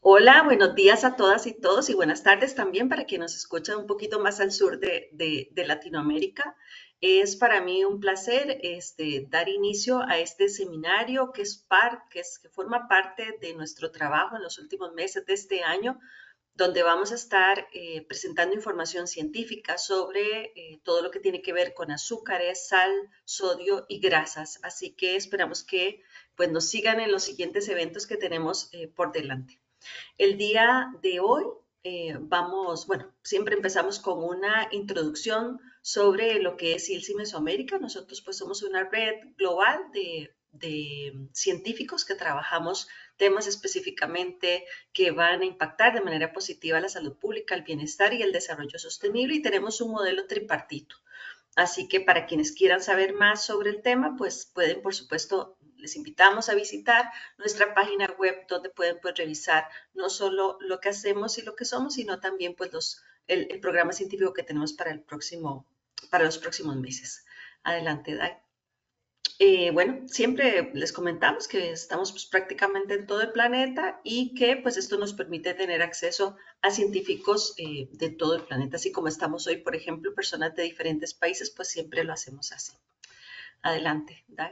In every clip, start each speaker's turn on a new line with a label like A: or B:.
A: Hola, buenos días a todas y todos y buenas tardes también para quienes nos escuchan un poquito más al sur de Latinoamérica. Es para mí un placer dar inicio a este seminario que forma parte de nuestro trabajo en los últimos meses de este año, donde vamos a estar presentando información científica sobre todo lo que tiene que ver con azúcares, sal, sodio y grasas. Así que esperamos que pues, nos sigan en los siguientes eventos que tenemos por delante. El día de hoy bueno, siempre empezamos con una introducción sobre lo que es ILSI Mesoamérica. Nosotros pues somos una red global de científicos que trabajamos temas específicamente que van a impactar de manera positiva la salud pública, el bienestar y el desarrollo sostenible y tenemos un modelo tripartito. Así que para quienes quieran saber más sobre el tema, pues pueden, por supuesto, les invitamos a visitar nuestra página web donde pueden pues, revisar no solo lo que hacemos y lo que somos, sino también pues, el programa científico que tenemos para los próximos meses. Adelante, Dai. Bueno, siempre les comentamos que estamos pues, prácticamente en todo el planeta y que pues esto nos permite tener acceso a científicos de todo el planeta, así como estamos hoy, por ejemplo, personas de diferentes países, pues siempre lo hacemos así. Adelante, Dai.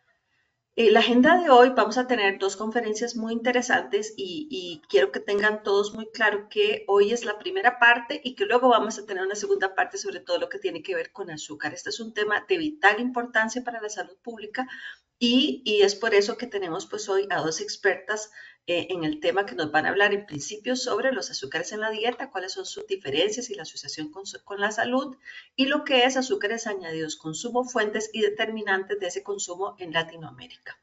A: La agenda de hoy vamos a tener dos conferencias muy interesantes y quiero que tengan todos muy claro que hoy es la primera parte y que luego vamos a tener una segunda parte sobre todo lo que tiene que ver con azúcar. Este es un tema de vital importancia para la salud pública y es por eso que tenemos pues hoy a dos expertas en el tema que nos van a hablar en principio sobre los azúcares en la dieta, cuáles son sus diferencias y la asociación con la salud y lo que es azúcares añadidos, consumo, fuentes y determinantes de ese consumo en Latinoamérica.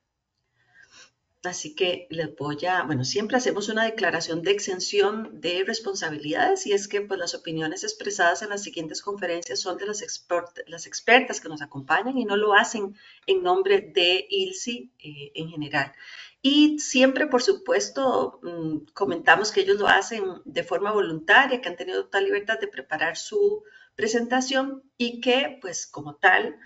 A: Así que bueno, siempre hacemos una declaración de exención de responsabilidades y es que pues, las opiniones expresadas en las siguientes conferencias son de las expertas que nos acompañan y no lo hacen en nombre de ILSI en general. Y siempre, por supuesto, comentamos que ellos lo hacen de forma voluntaria, que han tenido total libertad de preparar su presentación y que, pues, como tal,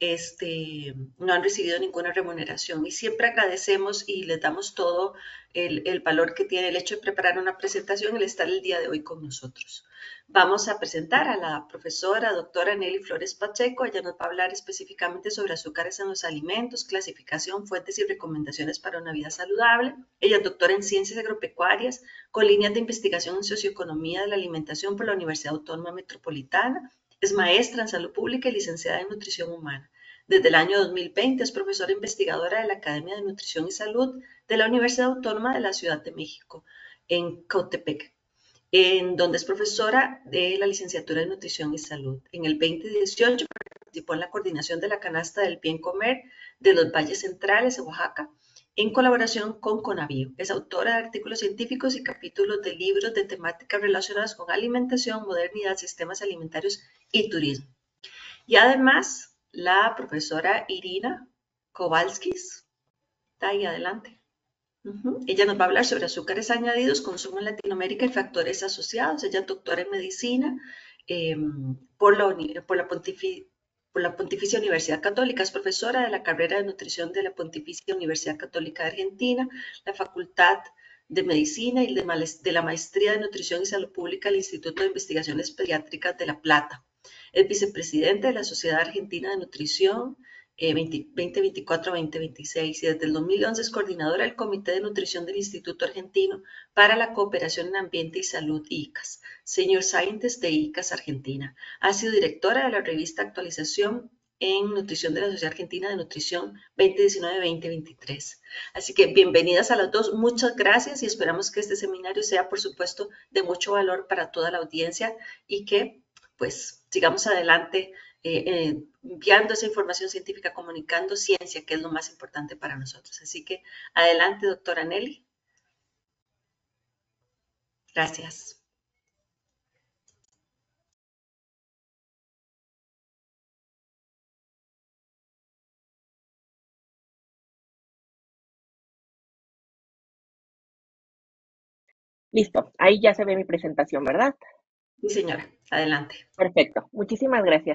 A: no han recibido ninguna remuneración y siempre agradecemos y les damos todo el valor que tiene el hecho de preparar una presentación y el estar el día de hoy con nosotros. Vamos a presentar a la profesora doctora Nelly Flores Pacheco. Ella nos va a hablar específicamente sobre azúcares en los alimentos, clasificación, fuentes y recomendaciones para una vida saludable. Ella es doctora en ciencias agropecuarias con líneas de investigación en socioeconomía de la alimentación por la Universidad Autónoma Metropolitana. Es maestra en salud pública y licenciada en nutrición humana. Desde el año 2020 es profesora investigadora de la Academia de Nutrición y Salud de la Universidad Autónoma de la Ciudad de México, en Cautepec, en donde es profesora de la licenciatura de Nutrición y Salud. En el 2018 participó en la coordinación de la canasta del bien comer de los valles centrales de Oaxaca, en colaboración con Conavío. Es autora de artículos científicos y capítulos de libros de temáticas relacionadas con alimentación, modernidad, sistemas alimentarios y turismo. Y además, la profesora Irina Kowalskis está ahí adelante. Ella nos va a hablar sobre azúcares añadidos, consumo en Latinoamérica y factores asociados. Ella es doctora en medicina eh, por la Pontificia Universidad Católica. Es profesora de la carrera de nutrición de la Pontificia Universidad Católica de Argentina, la Facultad de Medicina y de la Maestría de Nutrición y Salud Pública del Instituto de Investigaciones Pediátricas de La Plata. Es vicepresidente de la Sociedad Argentina de Nutrición 2024-2026 y desde el 2011 es coordinadora del Comité de Nutrición del Instituto Argentino para la Cooperación en Ambiente y Salud ICAS, Senior Scientist de ICAS Argentina. Ha sido directora de la revista Actualización en Nutrición de la Sociedad Argentina de Nutrición 2019-2023. Así que bienvenidas a las dos, muchas gracias y esperamos que este seminario sea, por supuesto, de mucho valor para toda la audiencia y que, pues, sigamos adelante enviando esa información científica, comunicando ciencia, que es lo más importante para nosotros. Así que adelante, doctora Nelly. Gracias.
B: Listo, ahí ya se ve mi presentación, ¿verdad?
A: Sí, señora, adelante.
B: Perfecto, muchísimas gracias.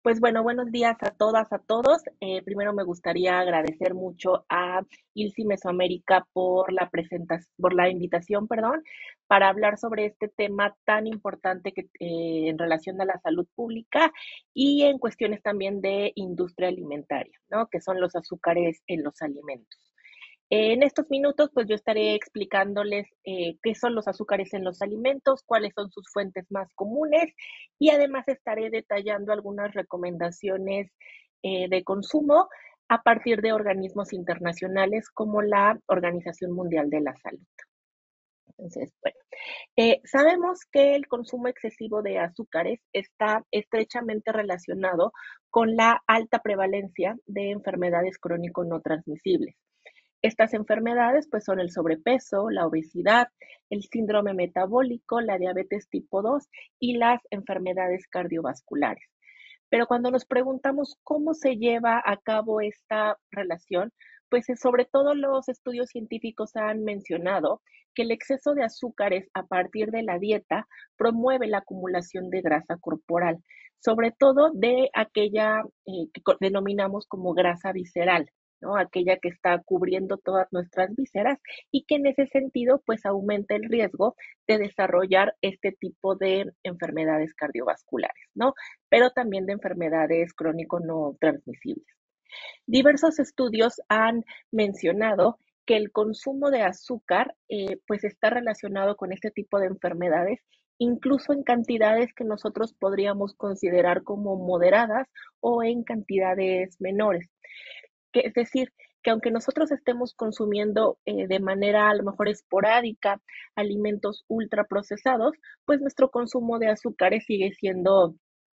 B: Pues bueno, buenos días a todas, a todos. Primero me gustaría agradecer mucho a ILSI Mesoamérica por la presentación, por la invitación, perdón, para hablar sobre este tema tan importante que en relación a la salud pública y en cuestiones también de industria alimentaria, ¿no? Que son los azúcares en los alimentos. En estos minutos, pues yo estaré explicándoles qué son los azúcares en los alimentos, cuáles son sus fuentes más comunes y además estaré detallando algunas recomendaciones de consumo a partir de organismos internacionales como la Organización Mundial de la Salud. Entonces, bueno, sabemos que el consumo excesivo de azúcares está estrechamente relacionado con la alta prevalencia de enfermedades crónico no transmisibles. Estas enfermedades pues son el sobrepeso, la obesidad, el síndrome metabólico, la diabetes tipo 2 y las enfermedades cardiovasculares. Pero cuando nos preguntamos cómo se lleva a cabo esta relación, pues sobre todo los estudios científicos han mencionado que el exceso de azúcares a partir de la dieta promueve la acumulación de grasa corporal, sobre todo de aquella que denominamos como grasa visceral, ¿no? Aquella que está cubriendo todas nuestras vísceras y que en ese sentido pues aumenta el riesgo de desarrollar este tipo de enfermedades cardiovasculares, ¿no? Pero también de enfermedades crónico no transmisibles. Diversos estudios han mencionado que el consumo de azúcar pues está relacionado con este tipo de enfermedades, incluso en cantidades que nosotros podríamos considerar como moderadas o en cantidades menores. Es decir, que aunque nosotros estemos consumiendo de manera a lo mejor esporádica alimentos ultraprocesados, pues nuestro consumo de azúcares sigue siendo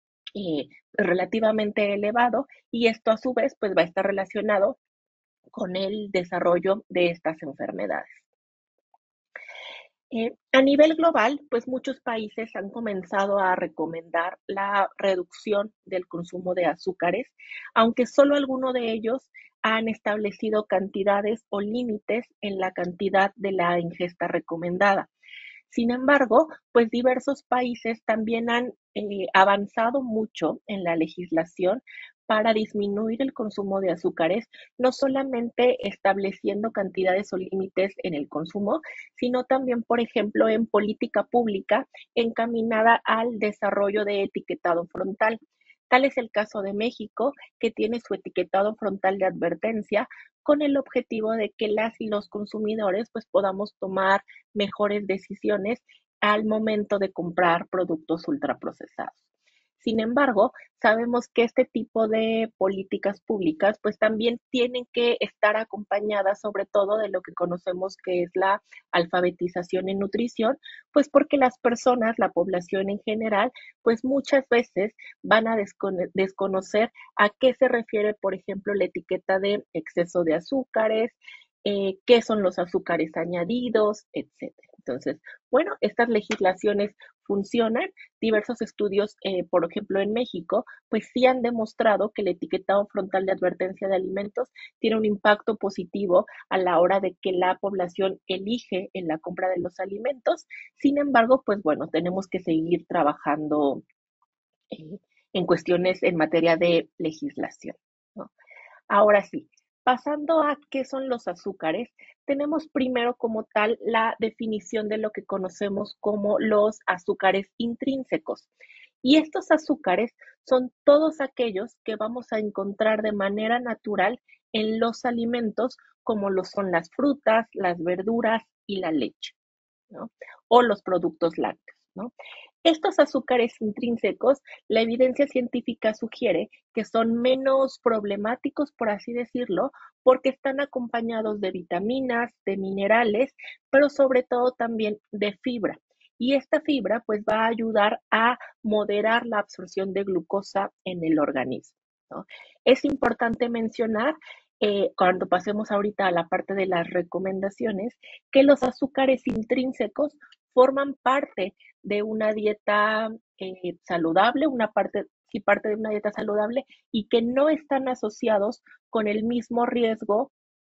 B: relativamente elevado y esto a su vez pues va a estar relacionado con el desarrollo de estas enfermedades. A nivel global, pues muchos países han comenzado a recomendar la reducción del consumo de azúcares, aunque solo algunos de ellos han establecido cantidades o límites en la cantidad de la ingesta recomendada. Sin embargo, pues diversos países también han avanzado mucho en la legislación para disminuir el consumo de azúcares, no solamente estableciendo cantidades o límites en el consumo, sino también, por ejemplo, en política pública encaminada al desarrollo de etiquetado frontal. Tal es el caso de México, que tiene su etiquetado frontal de advertencia con el objetivo de que las y los consumidores pues podamos tomar mejores decisiones al momento de comprar productos ultraprocesados. Sin embargo, sabemos que este tipo de políticas públicas pues también tienen que estar acompañadas sobre todo de lo que conocemos que es la alfabetización en nutrición, pues porque las personas, la población en general, pues muchas veces van a desconocer a qué se refiere, por ejemplo, la etiqueta de exceso de azúcares, qué son los azúcares añadidos, etcétera. Entonces, bueno, estas legislaciones funcionan. Diversos estudios, por ejemplo, en México, pues sí han demostrado que el etiquetado frontal de advertencia de alimentos tiene un impacto positivo a la hora de que la población elige en la compra de los alimentos. Sin embargo, pues bueno, tenemos que seguir trabajando eh, en cuestiones en materia de legislación, ¿no? Ahora sí, pasando a qué son los azúcares, tenemos primero como tal la definición de lo que conocemos como los azúcares intrínsecos. Y estos azúcares son todos aquellos que vamos a encontrar de manera natural en los alimentos, como lo son las frutas, las verduras y la leche, ¿no? O los productos lácteos, ¿no? Estos azúcares intrínsecos, la evidencia científica sugiere que son menos problemáticos, por así decirlo, porque están acompañados de vitaminas, de minerales, pero sobre todo también de fibra. Y esta fibra pues va a ayudar a moderar la absorción de glucosa en el organismo, ¿no? Es importante mencionar, cuando pasemos ahorita a la parte de las recomendaciones, que los azúcares intrínsecos forman parte de una dieta saludable, sí parte de una dieta saludable y que no están asociados con el mismo riesgo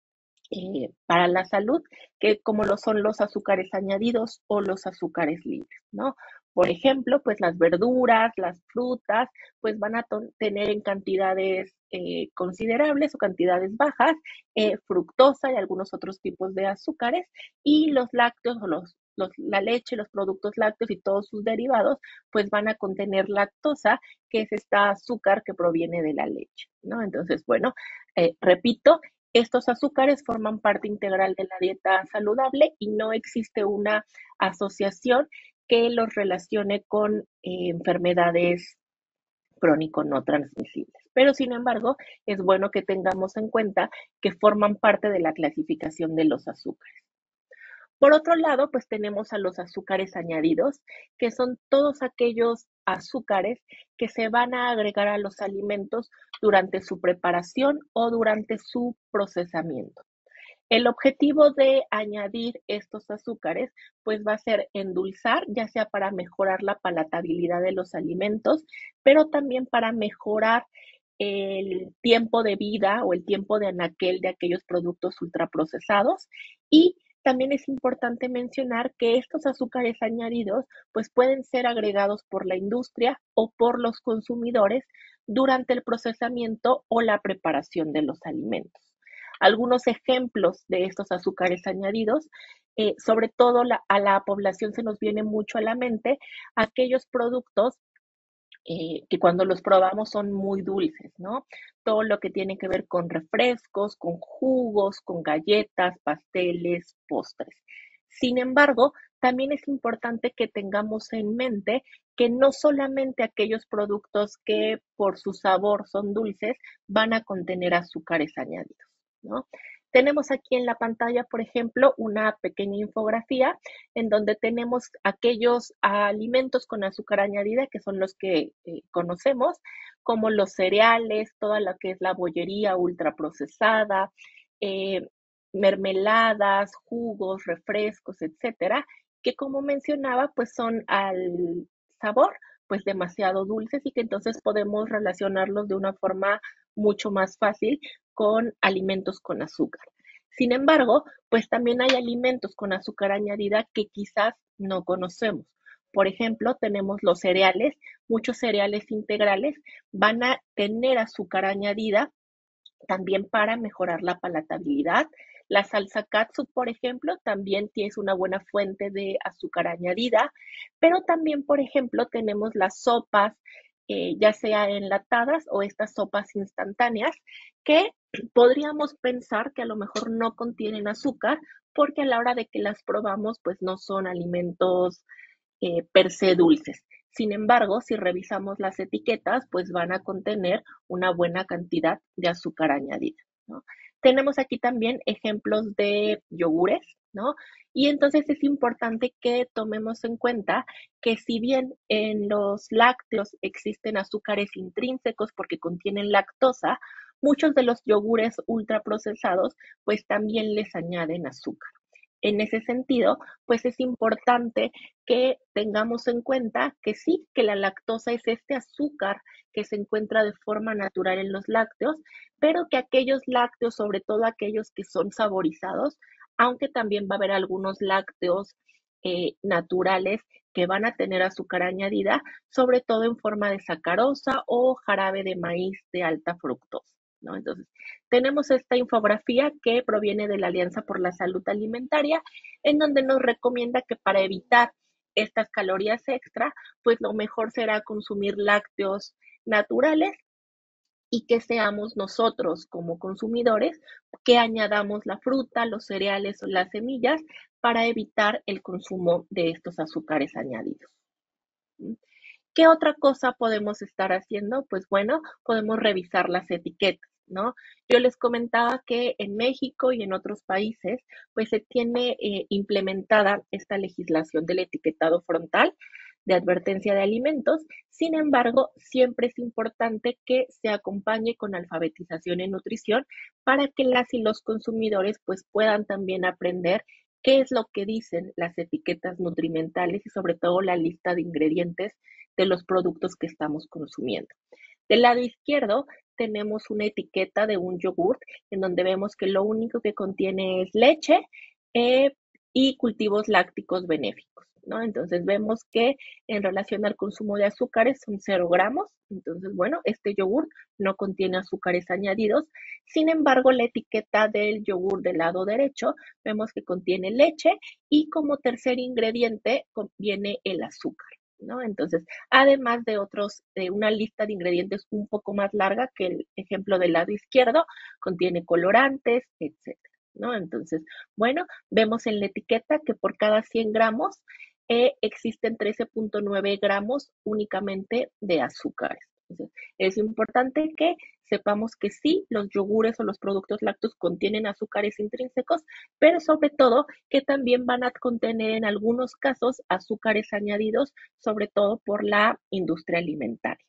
B: para la salud, que como lo son los azúcares añadidos o los azúcares libres, ¿no? Por ejemplo, pues las verduras, las frutas, pues van a tener en cantidades considerables o cantidades bajas fructosa y algunos otros tipos de azúcares, y los lácteos o la leche, los productos lácteos y todos sus derivados, pues van a contener lactosa, que es esta azúcar que proviene de la leche, ¿no? Entonces, bueno, repito, estos azúcares forman parte integral de la dieta saludable y no existe una asociación que los relacione con enfermedades crónico no transmisibles. Pero sin embargo, es bueno que tengamos en cuenta que forman parte de la clasificación de los azúcares. Por otro lado, pues tenemos a los azúcares añadidos, que son todos aquellos azúcares que se van a agregar a los alimentos durante su preparación o durante su procesamiento. El objetivo de añadir estos azúcares, pues va a ser endulzar, ya sea para mejorar la palatabilidad de los alimentos, pero también para mejorar el tiempo de vida o el tiempo de anaquel de aquellos productos ultraprocesados. Y también es importante mencionar que estos azúcares añadidos pues pueden ser agregados por la industria o por los consumidores durante el procesamiento o la preparación de los alimentos. Algunos ejemplos de estos azúcares añadidos, sobre todo a la población se nos viene mucho a la mente aquellos productos que cuando los probamos son muy dulces, ¿no? Todo lo que tiene que ver con refrescos, con jugos, con galletas, pasteles, postres. Sin embargo, también es importante que tengamos en mente que no solamente aquellos productos que por su sabor son dulces van a contener azúcares añadidos, ¿no? Tenemos aquí en la pantalla, por ejemplo, una pequeña infografía en donde tenemos aquellos alimentos con azúcar añadida, que son los que conocemos, como los cereales, toda lo que es la bollería ultraprocesada, eh, mermeladas, jugos, refrescos, etcétera, que como mencionaba, pues son al sabor, pues demasiado dulces y que entonces podemos relacionarlos de una forma mucho más fácil con alimentos con azúcar. Sin embargo, pues también hay alimentos con azúcar añadida que quizás no conocemos. Por ejemplo, tenemos los cereales, muchos cereales integrales van a tener azúcar añadida también para mejorar la palatabilidad. La salsa katsu, por ejemplo, también es una buena fuente de azúcar añadida, pero también, por ejemplo, tenemos las sopas, ya sea enlatadas o estas sopas instantáneas, que podríamos pensar que a lo mejor no contienen azúcar, porque a la hora de que las probamos, pues no son alimentos per se dulces. Sin embargo, si revisamos las etiquetas, pues van a contener una buena cantidad de azúcar añadida, ¿no? Tenemos aquí también ejemplos de yogures, ¿no? Y entonces es importante que tomemos en cuenta que si bien en los lácteos existen azúcares intrínsecos porque contienen lactosa, muchos de los yogures ultraprocesados pues también les añaden azúcar. En ese sentido, pues es importante que tengamos en cuenta que sí, que la lactosa es este azúcar que se encuentra de forma natural en los lácteos, pero que aquellos lácteos, sobre todo aquellos que son saborizados, aunque también va a haber algunos lácteos naturales que van a tener azúcar añadida, sobre todo en forma de sacarosa o jarabe de maíz de alta fructosa, ¿no? Entonces, tenemos esta infografía que proviene de la Alianza por la Salud Alimentaria, en donde nos recomienda que para evitar estas calorías extra, pues lo mejor será consumir lácteos naturales y que seamos nosotros como consumidores que añadamos la fruta, los cereales o las semillas para evitar el consumo de estos azúcares añadidos. ¿Qué otra cosa podemos estar haciendo? Pues bueno, podemos revisar las etiquetas, ¿no? Yo les comentaba que en México y en otros países, pues se tiene implementada esta legislación del etiquetado frontal de advertencia de alimentos. Sin embargo, siempre es importante que se acompañe con alfabetización en nutrición para que las y los consumidores pues puedan también aprender qué es lo que dicen las etiquetas nutrimentales y sobre todo la lista de ingredientes de los productos que estamos consumiendo. Del lado izquierdo tenemos una etiqueta de un yogurt en donde vemos que lo único que contiene es leche eh, y cultivos lácticos benéficos, ¿no? Entonces vemos que en relación al consumo de azúcares son 0 gramos. Entonces, bueno, este yogur no contiene azúcares añadidos. Sin embargo, la etiqueta del yogur del lado derecho vemos que contiene leche y como tercer ingrediente contiene el azúcar, ¿no? Entonces, además de otros, de una lista de ingredientes un poco más larga que el ejemplo del lado izquierdo, contiene colorantes, etcétera, ¿no? Entonces, bueno, vemos en la etiqueta que por cada 100 gramos existen 13.9 gramos únicamente de azúcares. Entonces, es importante que sepamos que sí, los yogures o los productos lácteos contienen azúcares intrínsecos, pero sobre todo que también van a contener en algunos casos azúcares añadidos, sobre todo por la industria alimentaria.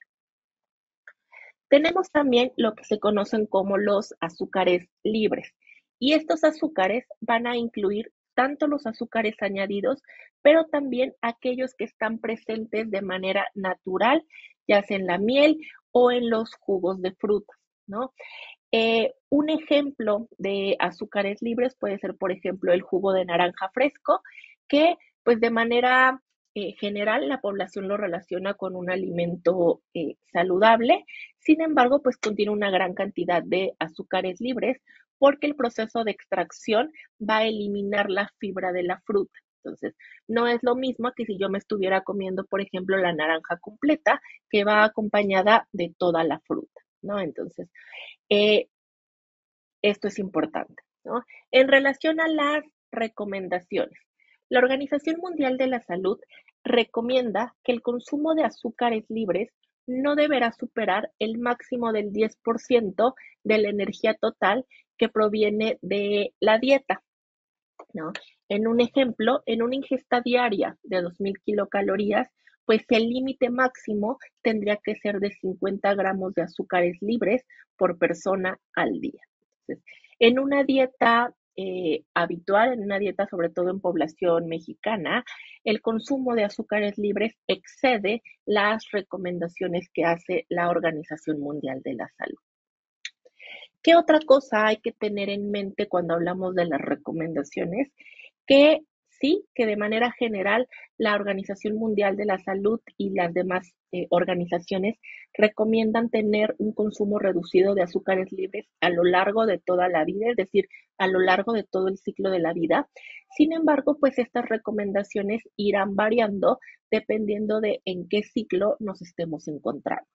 B: Tenemos también lo que se conocen como los azúcares libres. Y estos azúcares van a incluir tanto los azúcares añadidos, pero también aquellos que están presentes de manera natural, ya sea en la miel o en los jugos de frutas, ¿no? Un ejemplo de azúcares libres puede ser, por ejemplo, el jugo de naranja fresco, que pues de manera general la población lo relaciona con un alimento saludable. Sin embargo, pues contiene una gran cantidad de azúcares libres porque el proceso de extracción va a eliminar la fibra de la fruta. Entonces, no es lo mismo que si yo me estuviera comiendo, por ejemplo, la naranja completa, que va acompañada de toda la fruta, ¿no? Entonces, eh, esto es importante, ¿no? En relación a las recomendaciones, la Organización Mundial de la Salud recomienda que el consumo de azúcares libres no deberá superar el máximo del 10% de la energía total que proviene de la dieta, ¿no? En un ejemplo, en una ingesta diaria de 2.000 kilocalorías, pues el límite máximo tendría que ser de 50 gramos de azúcares libres por persona al día. Entonces, en una dieta habitual, en una dieta sobre todo en población mexicana, el consumo de azúcares libres excede las recomendaciones que hace la Organización Mundial de la Salud. ¿Qué otra cosa hay que tener en mente cuando hablamos de las recomendaciones? Que sí, que de manera general la Organización Mundial de la Salud y las demás organizaciones recomiendan tener un consumo reducido de azúcares libres a lo largo de toda la vida, es decir, a lo largo de todo el ciclo de la vida. Sin embargo, pues estas recomendaciones irán variando dependiendo de en qué ciclo nos estemos encontrando.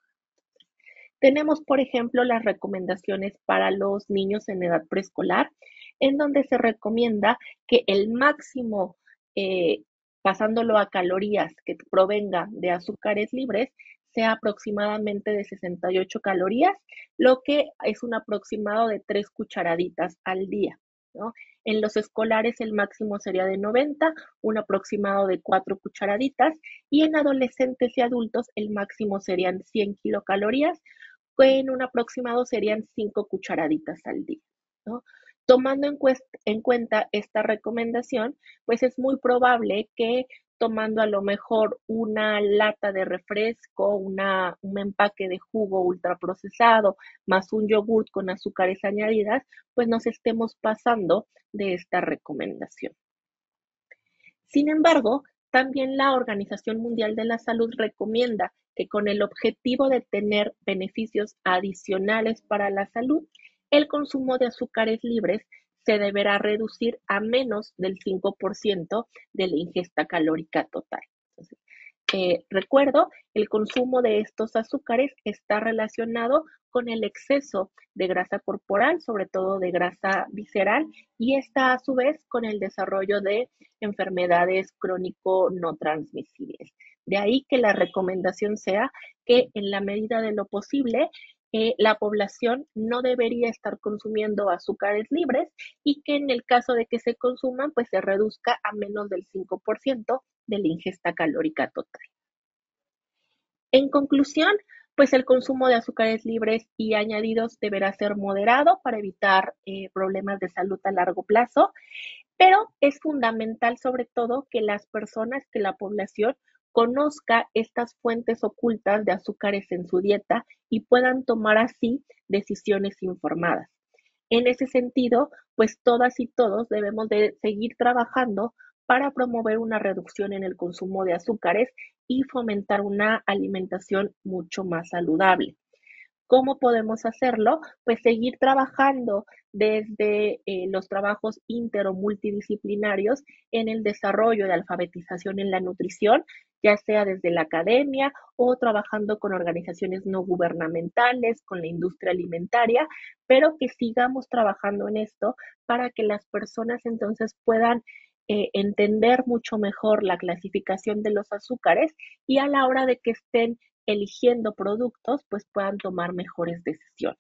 B: Tenemos, por ejemplo, las recomendaciones para los niños en edad preescolar, en donde se recomienda que el máximo, eh, pasándolo a calorías que provenga de azúcares libres, sea aproximadamente de 68 calorías, lo que es un aproximado de 3 cucharaditas al día, ¿no? En los escolares el máximo sería de 90, un aproximado de 4 cucharaditas, y en adolescentes y adultos el máximo serían 100 kilocalorías, que en un aproximado serían 5 cucharaditas al día, ¿no? Tomando en cuenta esta recomendación, pues es muy probable que tomando a lo mejor una lata de refresco, un empaque de jugo ultraprocesado, más un yogurt con azúcares añadidas, pues nos estemos pasando de esta recomendación. Sin embargo, también la Organización Mundial de la Salud recomienda que con el objetivo de tener beneficios adicionales para la salud, el consumo de azúcares libres se deberá reducir a menos del 5% de la ingesta calórica total. Entonces, recuerdo, el consumo de estos azúcares está relacionado con el exceso de grasa corporal, sobre todo de grasa visceral, y está a su vez con el desarrollo de enfermedades crónico no transmisibles. De ahí que la recomendación sea que en la medida de lo posible la población no debería estar consumiendo azúcares libres y que en el caso de que se consuman, pues se reduzca a menos del 5% de la ingesta calórica total. En conclusión, pues el consumo de azúcares libres y añadidos deberá ser moderado para evitar problemas de salud a largo plazo, pero es fundamental sobre todo que las personas, que la población conozca estas fuentes ocultas de azúcares en su dieta y puedan tomar así decisiones informadas. En ese sentido, pues todas y todos debemos de seguir trabajando para promover una reducción en el consumo de azúcares y fomentar una alimentación mucho más saludable. ¿Cómo podemos hacerlo? Pues seguir trabajando desde los trabajos inter o multidisciplinarios en el desarrollo de alfabetización en la nutrición, ya sea desde la academia o trabajando con organizaciones no gubernamentales, con la industria alimentaria, pero que sigamos trabajando en esto para que las personas entonces puedan entender mucho mejor la clasificación de los azúcares y a la hora de que estén eligiendo productos, pues puedan tomar mejores decisiones.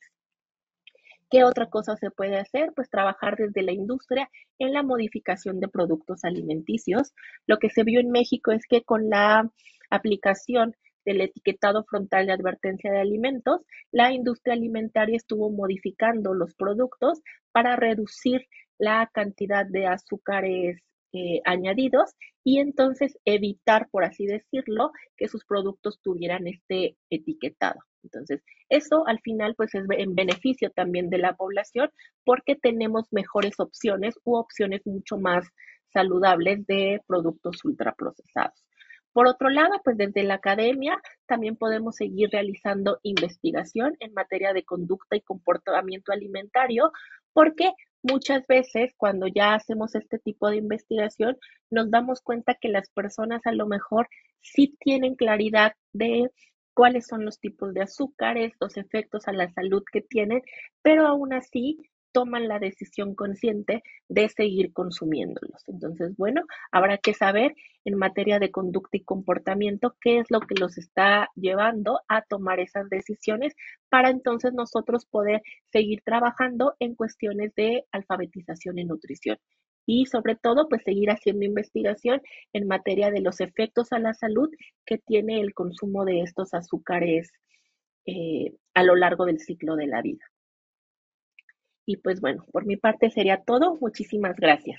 B: ¿Qué otra cosa se puede hacer? Pues trabajar desde la industria en la modificación de productos alimenticios. Lo que se vio en México es que con la aplicación del etiquetado frontal de advertencia de alimentos, la industria alimentaria estuvo modificando los productos para reducir la cantidad de azúcares añadidos y entonces evitar, por así decirlo, que sus productos tuvieran este etiquetado. Entonces, eso al final pues es en beneficio también de la población porque tenemos mejores opciones u opciones mucho más saludables de productos ultraprocesados. Por otro lado, pues desde la academia también podemos seguir realizando investigación en materia de conducta y comportamiento alimentario, porque muchas veces cuando ya hacemos este tipo de investigación nos damos cuenta que las personas a lo mejor sí tienen claridad de cuáles son los tipos de azúcares, los efectos a la salud que tienen, pero aún así toman la decisión consciente de seguir consumiéndolos. Entonces, bueno, habrá que saber en materia de conducta y comportamiento qué es lo que los está llevando a tomar esas decisiones para entonces nosotros poder seguir trabajando en cuestiones de alfabetización en nutrición. Y sobre todo, pues seguir haciendo investigación en materia de los efectos a la salud que tiene el consumo de estos azúcares a lo largo del ciclo de la vida. Y pues bueno, por mi parte sería todo. Muchísimas gracias.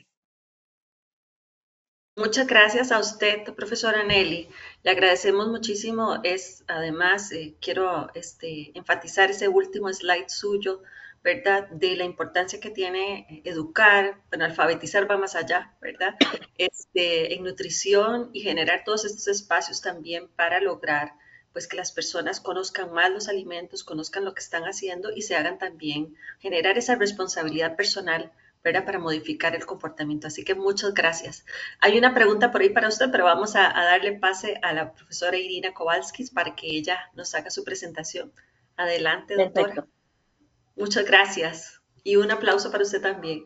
A: Muchas gracias a usted, profesora Nelly. Le agradecemos muchísimo. Además, quiero enfatizar ese último slide suyo, ¿verdad? De la importancia que tiene educar, bueno, alfabetizar va más allá, ¿verdad? En nutrición y generar todos estos espacios también para lograr, pues, que las personas conozcan más los alimentos, conozcan lo que están haciendo y se hagan también, generar esa responsabilidad personal, ¿verdad? Para modificar el comportamiento. Así que muchas gracias. Hay una pregunta por ahí para usted, pero vamos a darle pase a la profesora Irina Kowalskis para que ella nos haga su presentación. Adelante, doctora.
B: Perfecto.
A: Muchas gracias. Y un aplauso para usted también.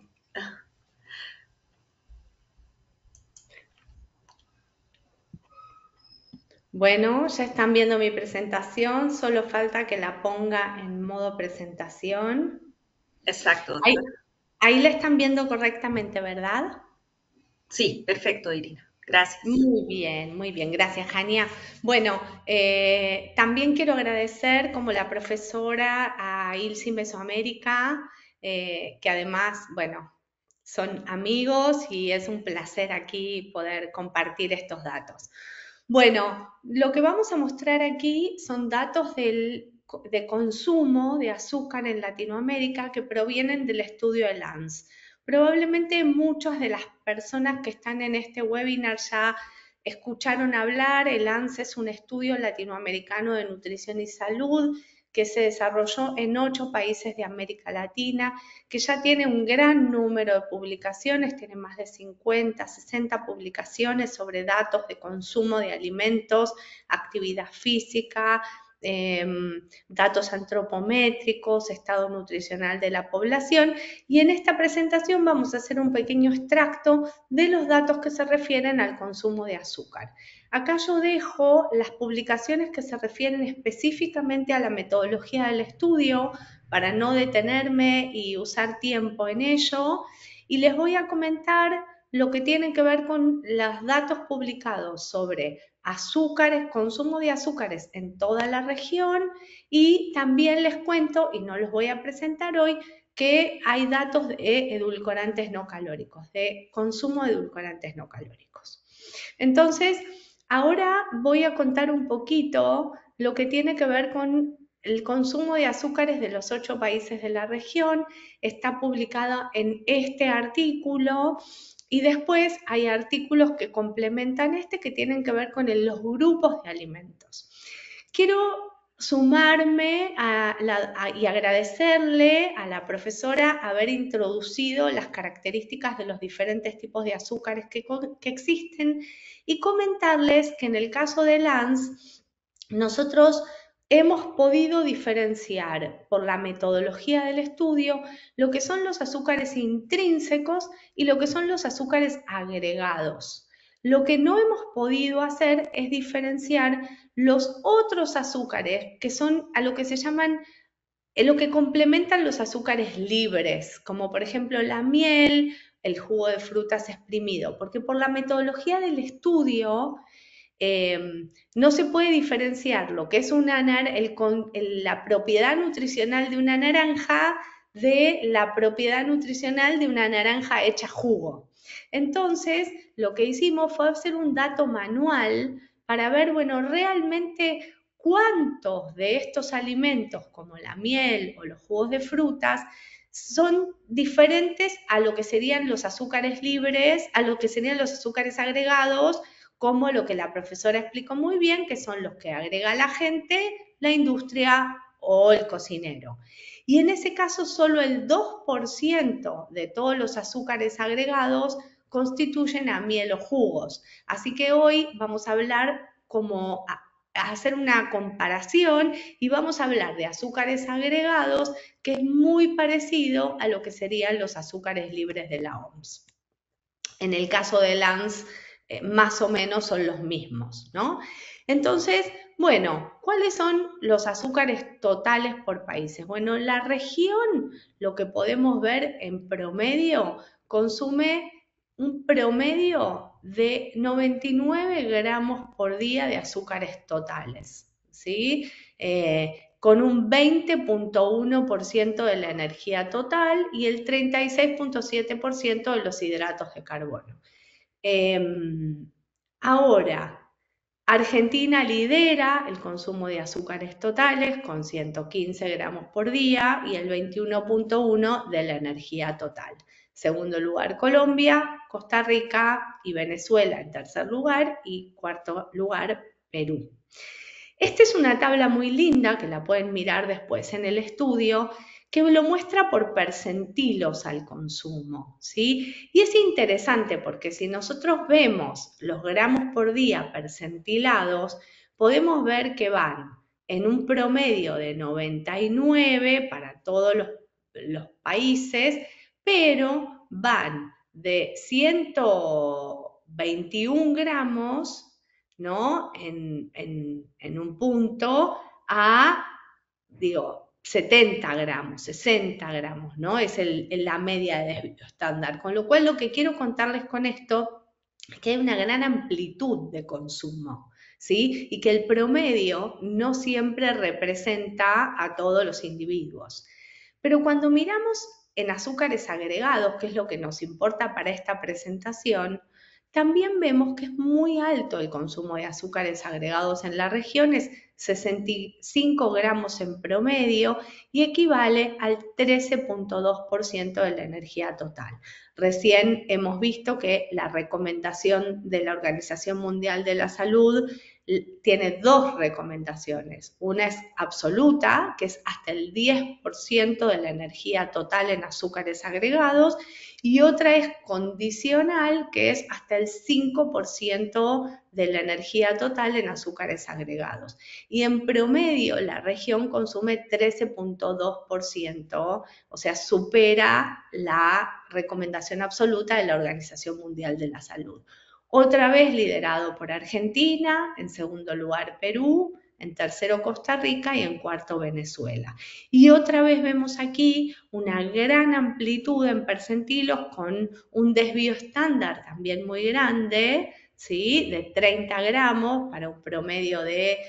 C: Bueno, ya están viendo mi presentación, solo falta que la ponga en modo presentación.
A: Exacto,
C: Ahí,
A: doctora.
C: ahí la están viendo correctamente, ¿verdad?
A: Sí, perfecto, Irina. Gracias.
C: Muy bien, gracias, Jania. Bueno, también quiero agradecer como la profesora a ILSI Mesoamérica, que además, bueno, son amigos y es un placer aquí poder compartir estos datos. Bueno, lo que vamos a mostrar aquí son datos de consumo de azúcar en Latinoamérica que provienen del estudio de LANS. Probablemente muchas de las personas que están en este webinar ya escucharon hablar. El LANS es un estudio latinoamericano de nutrición y salud que se desarrolló en 8 países de América Latina, que ya tiene un gran número de publicaciones, tiene más de 50, 60 publicaciones sobre datos de consumo de alimentos, actividad física, datos antropométricos, estado nutricional de la población, y en esta presentación vamos a hacer un pequeño extracto de los datos que se refieren al consumo de azúcar. Acá yo dejo las publicaciones que se refieren específicamente a la metodología del estudio para no detenerme y usar tiempo en ello, y les voy a comentar lo que tiene que ver con los datos publicados sobre azúcares, consumo de azúcares en toda la región, y también les cuento, y no los voy a presentar hoy, que hay datos de edulcorantes no calóricos, de consumo de edulcorantes no calóricos. Entonces, Ahora voy a contar un poquito lo que tiene que ver con el consumo de azúcares de los 8 países de la región. Está publicada en este artículo y después hay artículos que complementan este que tienen que ver con los grupos de alimentos. Quiero sumarme y agradecerle a la profesora haber introducido las características de los diferentes tipos de azúcares que existen y comentarles que en el caso de LANS nosotros hemos podido diferenciar por la metodología del estudio lo que son los azúcares intrínsecos y lo que son los azúcares agregados. Lo que no hemos podido hacer es diferenciar los otros azúcares que son a lo que se llaman, lo que complementan los azúcares libres, como por ejemplo la miel, el jugo de frutas exprimido, porque por la metodología del estudio no se puede diferenciar lo que es la propiedad nutricional de una naranja de la propiedad nutricional de una naranja hecha jugo. Entonces, lo que hicimos fue hacer un dato manual para ver, bueno, realmente cuántos de estos alimentos, como la miel o los jugos de frutas, son diferentes a lo que serían los azúcares libres, a lo que serían los azúcares agregados, como lo que la profesora explicó muy bien, que son los que agrega la gente, la industria o el cocinero. Y en ese caso, solo el 2% de todos los azúcares agregados constituyen a miel o jugos. Así que hoy vamos a hablar a hacer una comparación y vamos a hablar de azúcares agregados, que es muy parecido a lo que serían los azúcares libres de la OMS. En el caso de LANS, más o menos son los mismos, ¿no? Entonces, bueno, ¿cuáles son los azúcares totales por países? Bueno, la región, lo que podemos ver en promedio, consume un promedio de 99 gramos por día de azúcares totales, ¿sí? Con un 20.1% de la energía total y el 36.7% de los hidratos de carbono. Ahora, Argentina lidera el consumo de azúcares totales con 115 gramos por día y el 21.1 de la energía total. Segundo lugar, Colombia, Costa Rica y Venezuela en tercer lugar y cuarto lugar, Perú. Esta es una tabla muy linda que la pueden mirar después en el estudio, que lo muestra por percentilos al consumo, ¿sí? Y es interesante porque si nosotros vemos los gramos por día percentilados, podemos ver que van en un promedio de 99 para todos los países, pero van de 121 gramos, ¿no? En un punto a, 70 gramos, 60 gramos, ¿no? Es la media de desvío estándar. Con lo cual, lo que quiero contarles con esto es que hay una gran amplitud de consumo, ¿sí? Y que el promedio no siempre representa a todos los individuos. Pero cuando miramos en azúcares agregados, que es lo que nos importa para esta presentación, también vemos que es muy alto el consumo de azúcares agregados en la región, es 65 gramos en promedio y equivale al 13.2% de la energía total. Recién hemos visto que la recomendación de la Organización Mundial de la Salud tiene dos recomendaciones. Una es absoluta, que es hasta el 10% de la energía total en azúcares agregados, y otra es condicional, que es hasta el 5% de la energía total en azúcares agregados. Y en promedio la región consume 13.2%, o sea, supera la recomendación absoluta de la Organización Mundial de la Salud. Otra vez liderado por Argentina, en segundo lugar Perú, en tercero Costa Rica y en cuarto Venezuela. Y otra vez vemos aquí una gran amplitud en percentilos con un desvío estándar también muy grande, ¿sí? De 30 gramos para un promedio de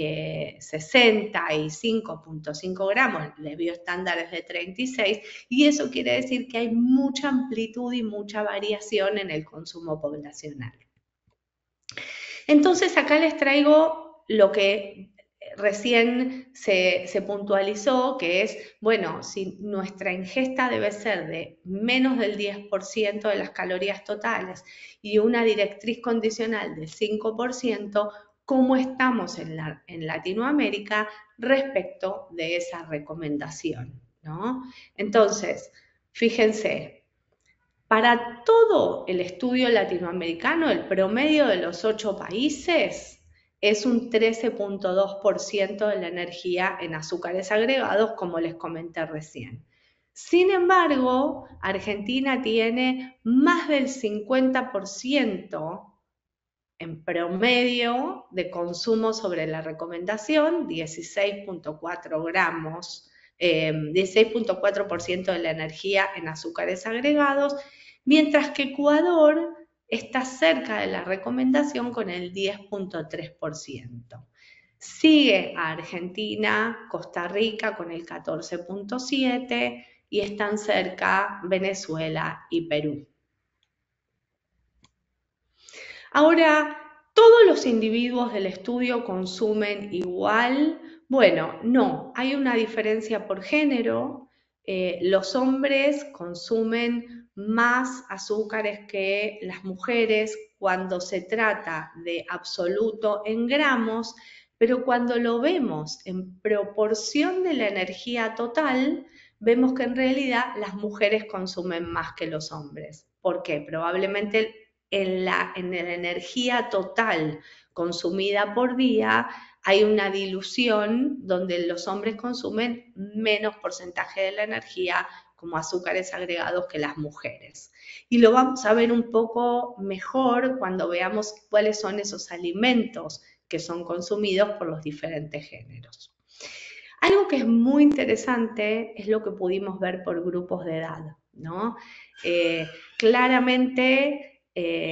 C: 65.5 gramos, el desvío estándar es de 36, y eso quiere decir que hay mucha amplitud y mucha variación en el consumo poblacional. Entonces acá les traigo lo que recién se puntualizó, que es, bueno, si nuestra ingesta debe ser de menos del 10% de las calorías totales y una directriz condicional del 5%, ¿cómo estamos en Latinoamérica respecto de esa recomendación? ¿No? Entonces, fíjense, para todo el estudio latinoamericano, el promedio de los 8 países es un 13.2% de la energía en azúcares agregados, como les comenté recién. Sin embargo, Argentina tiene más del 50% en promedio de consumo sobre la recomendación, 16.4 gramos, 16.4% de la energía en azúcares agregados, mientras que Ecuador está cerca de la recomendación con el 10.3%. Sigue a Argentina, Costa Rica con el 14.7% y están cerca Venezuela y Perú. Ahora, ¿todos los individuos del estudio consumen igual? Bueno, no, hay una diferencia por género. Los hombres consumen más azúcares que las mujeres cuando se trata de absoluto en gramos, pero cuando lo vemos en proporción de la energía total, vemos que en realidad las mujeres consumen más que los hombres. ¿Por qué? Probablemente en la energía total consumida por día hay una dilución donde los hombres consumen menos porcentaje de la energía como azúcares agregados que las mujeres. Y lo vamos a ver un poco mejor cuando veamos cuáles son esos alimentos que son consumidos por los diferentes géneros. Algo que es muy interesante es lo que pudimos ver por grupos de edad, ¿no? Claramente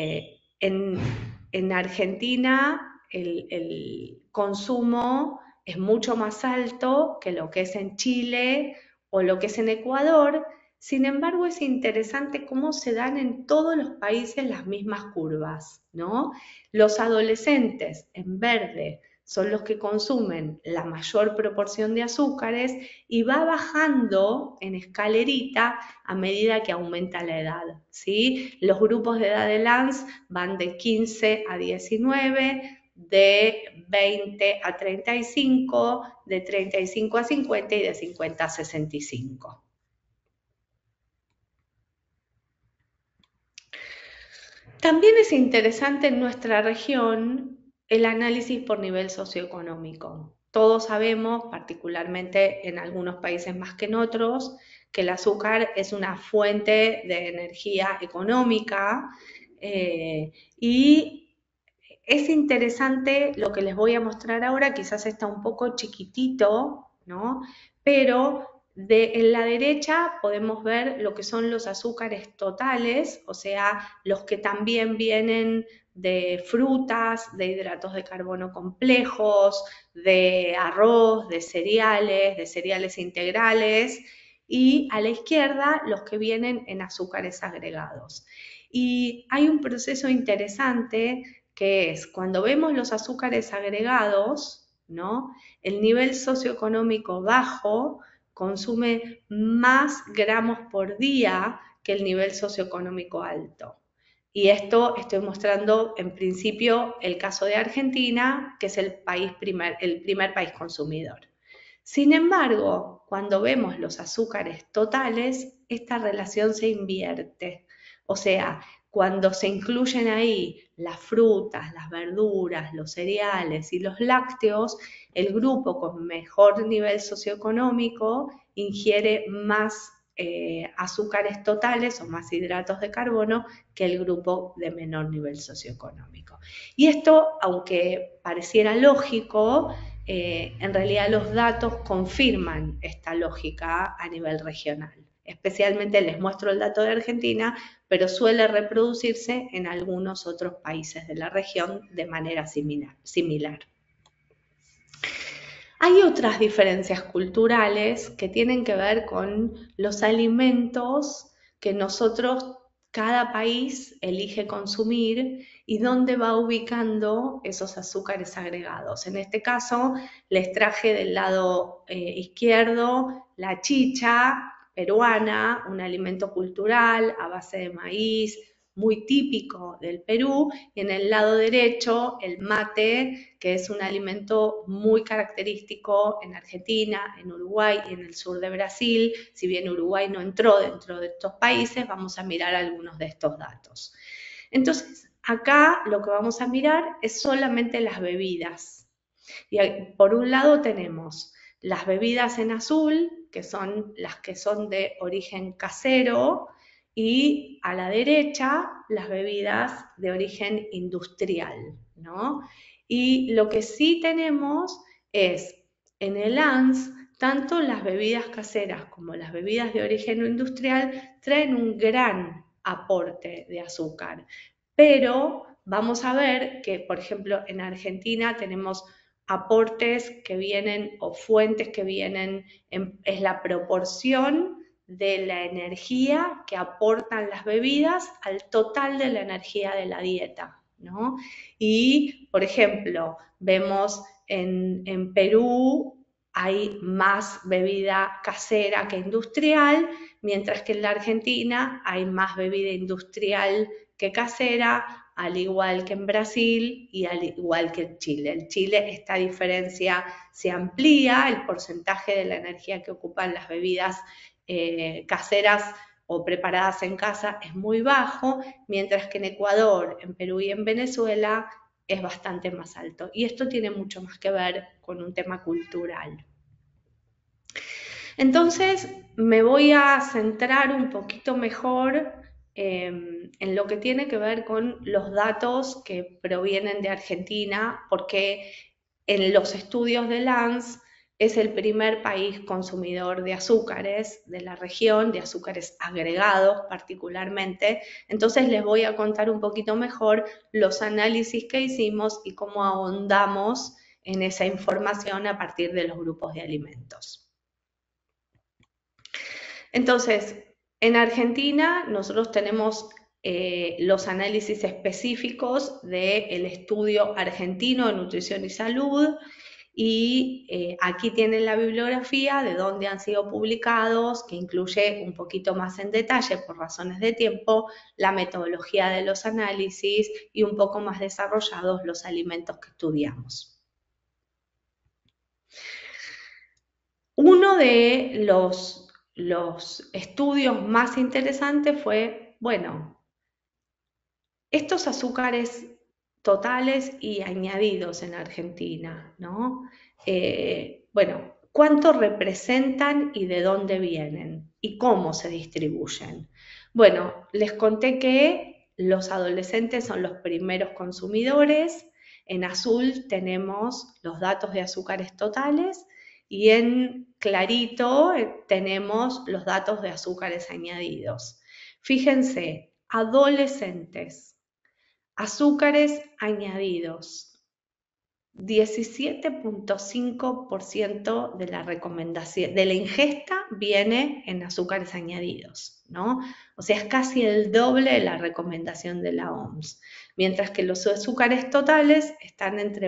C: en Argentina el consumo es mucho más alto que lo que es en Chile o lo que es en Ecuador. Sin embargo, es interesante cómo se dan en todos los países las mismas curvas, ¿no? Los adolescentes en verde son los que consumen la mayor proporción de azúcares y va bajando en escalerita a medida que aumenta la edad, ¿sí? Los grupos de edad de Lanz van de 15 a 19, de 20 a 35, de 35 a 50 y de 50 a 65. También es interesante en nuestra región el análisis por nivel socioeconómico. Todos sabemos, particularmente en algunos países más que en otros, que el azúcar es una fuente de energía económica y es interesante lo que les voy a mostrar ahora, quizás está un poco chiquitito, ¿no? Pero en la derecha podemos ver lo que son los azúcares totales, o sea, los que también vienen de frutas, de hidratos de carbono complejos, de arroz, de cereales integrales, y a la izquierda los que vienen en azúcares agregados. Y hay un proceso interesante que es cuando vemos los azúcares agregados, ¿no? El nivel socioeconómico bajo consume más gramos por día que el nivel socioeconómico alto. Y esto estoy mostrando en principio el caso de Argentina, que es el primer país consumidor. Sin embargo, cuando vemos los azúcares totales, esta relación se invierte. O sea, cuando se incluyen ahí las frutas, las verduras, los cereales y los lácteos, el grupo con mejor nivel socioeconómico ingiere más azúcares totales o más hidratos de carbono que el grupo de menor nivel socioeconómico. Y esto, aunque pareciera lógico, en realidad los datos confirman esta lógica a nivel regional. Especialmente les muestro el dato de Argentina, pero suele reproducirse en algunos otros países de la región de manera similar. Hay otras diferencias culturales que tienen que ver con los alimentos que nosotros cada país elige consumir y dónde va ubicando esos azúcares agregados. En este caso, les traje del lado izquierdo la chicha peruana, un alimento cultural a base de maíz, muy típico del Perú, y en el lado derecho el mate, que es un alimento muy característico en Argentina, en Uruguay y en el sur de Brasil. Si bien Uruguay no entró dentro de estos países, vamos a mirar algunos de estos datos. Entonces, acá lo que vamos a mirar es solamente las bebidas. Y por un lado tenemos las bebidas en azul, que son las que son de origen casero, y a la derecha las bebidas de origen industrial, ¿no? Y lo que sí tenemos es en el ANS, tanto las bebidas caseras como las bebidas de origen industrial traen un gran aporte de azúcar, pero vamos a ver que, por ejemplo, en Argentina tenemos aportes que vienen o fuentes que vienen, es la proporción de la energía que aportan las bebidas al total de la energía de la dieta, ¿no? Y, por ejemplo, vemos en Perú hay más bebida casera que industrial, mientras que en la Argentina hay más bebida industrial que casera, al igual que en Brasil y al igual que en Chile. En Chile esta diferencia se amplía, el porcentaje de la energía que ocupan las bebidas caseras o preparadas en casa es muy bajo, mientras que en Ecuador, en Perú y en Venezuela es bastante más alto. Y esto tiene mucho más que ver con un tema cultural. Entonces me voy a centrar un poquito mejor en lo que tiene que ver con los datos que provienen de Argentina, porque en los estudios de Lanz es el primer país consumidor de azúcares de la región, de azúcares agregados particularmente. Entonces les voy a contar un poquito mejor los análisis que hicimos y cómo ahondamos en esa información a partir de los grupos de alimentos. Entonces, en Argentina nosotros tenemos los análisis específicos del estudio argentino de nutrición y salud, y aquí tienen la bibliografía de dónde han sido publicados, que incluye un poquito más en detalle, por razones de tiempo, la metodología de los análisis y un poco más desarrollados los alimentos que estudiamos. Uno de los estudios más interesantes fue, bueno, estos azúcares totales y añadidos en Argentina, ¿no? Bueno, ¿cuánto representan y de dónde vienen? ¿Y cómo se distribuyen? Bueno, les conté que los adolescentes son los primeros consumidores. En azul tenemos los datos de azúcares totales y en clarito tenemos los datos de azúcares añadidos. Fíjense, adolescentes, azúcares añadidos. 17.5% de la recomendación, de la ingesta viene en azúcares añadidos, ¿no? O sea, es casi el doble de la recomendación de la OMS, mientras que los azúcares totales están en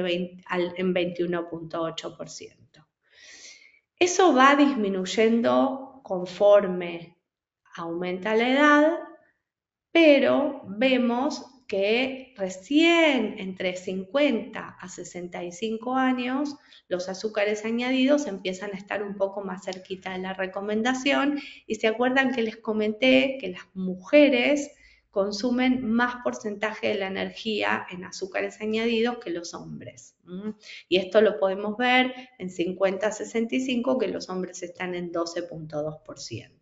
C: 21.8%. Eso va disminuyendo conforme aumenta la edad, pero vemos que recién entre 50 a 65 años los azúcares añadidos empiezan a estar un poco más cerquita de la recomendación, y se acuerdan que les comenté que las mujeres consumen más porcentaje de la energía en azúcares añadidos que los hombres. Y esto lo podemos ver en 50 a 65, que los hombres están en 12.2%.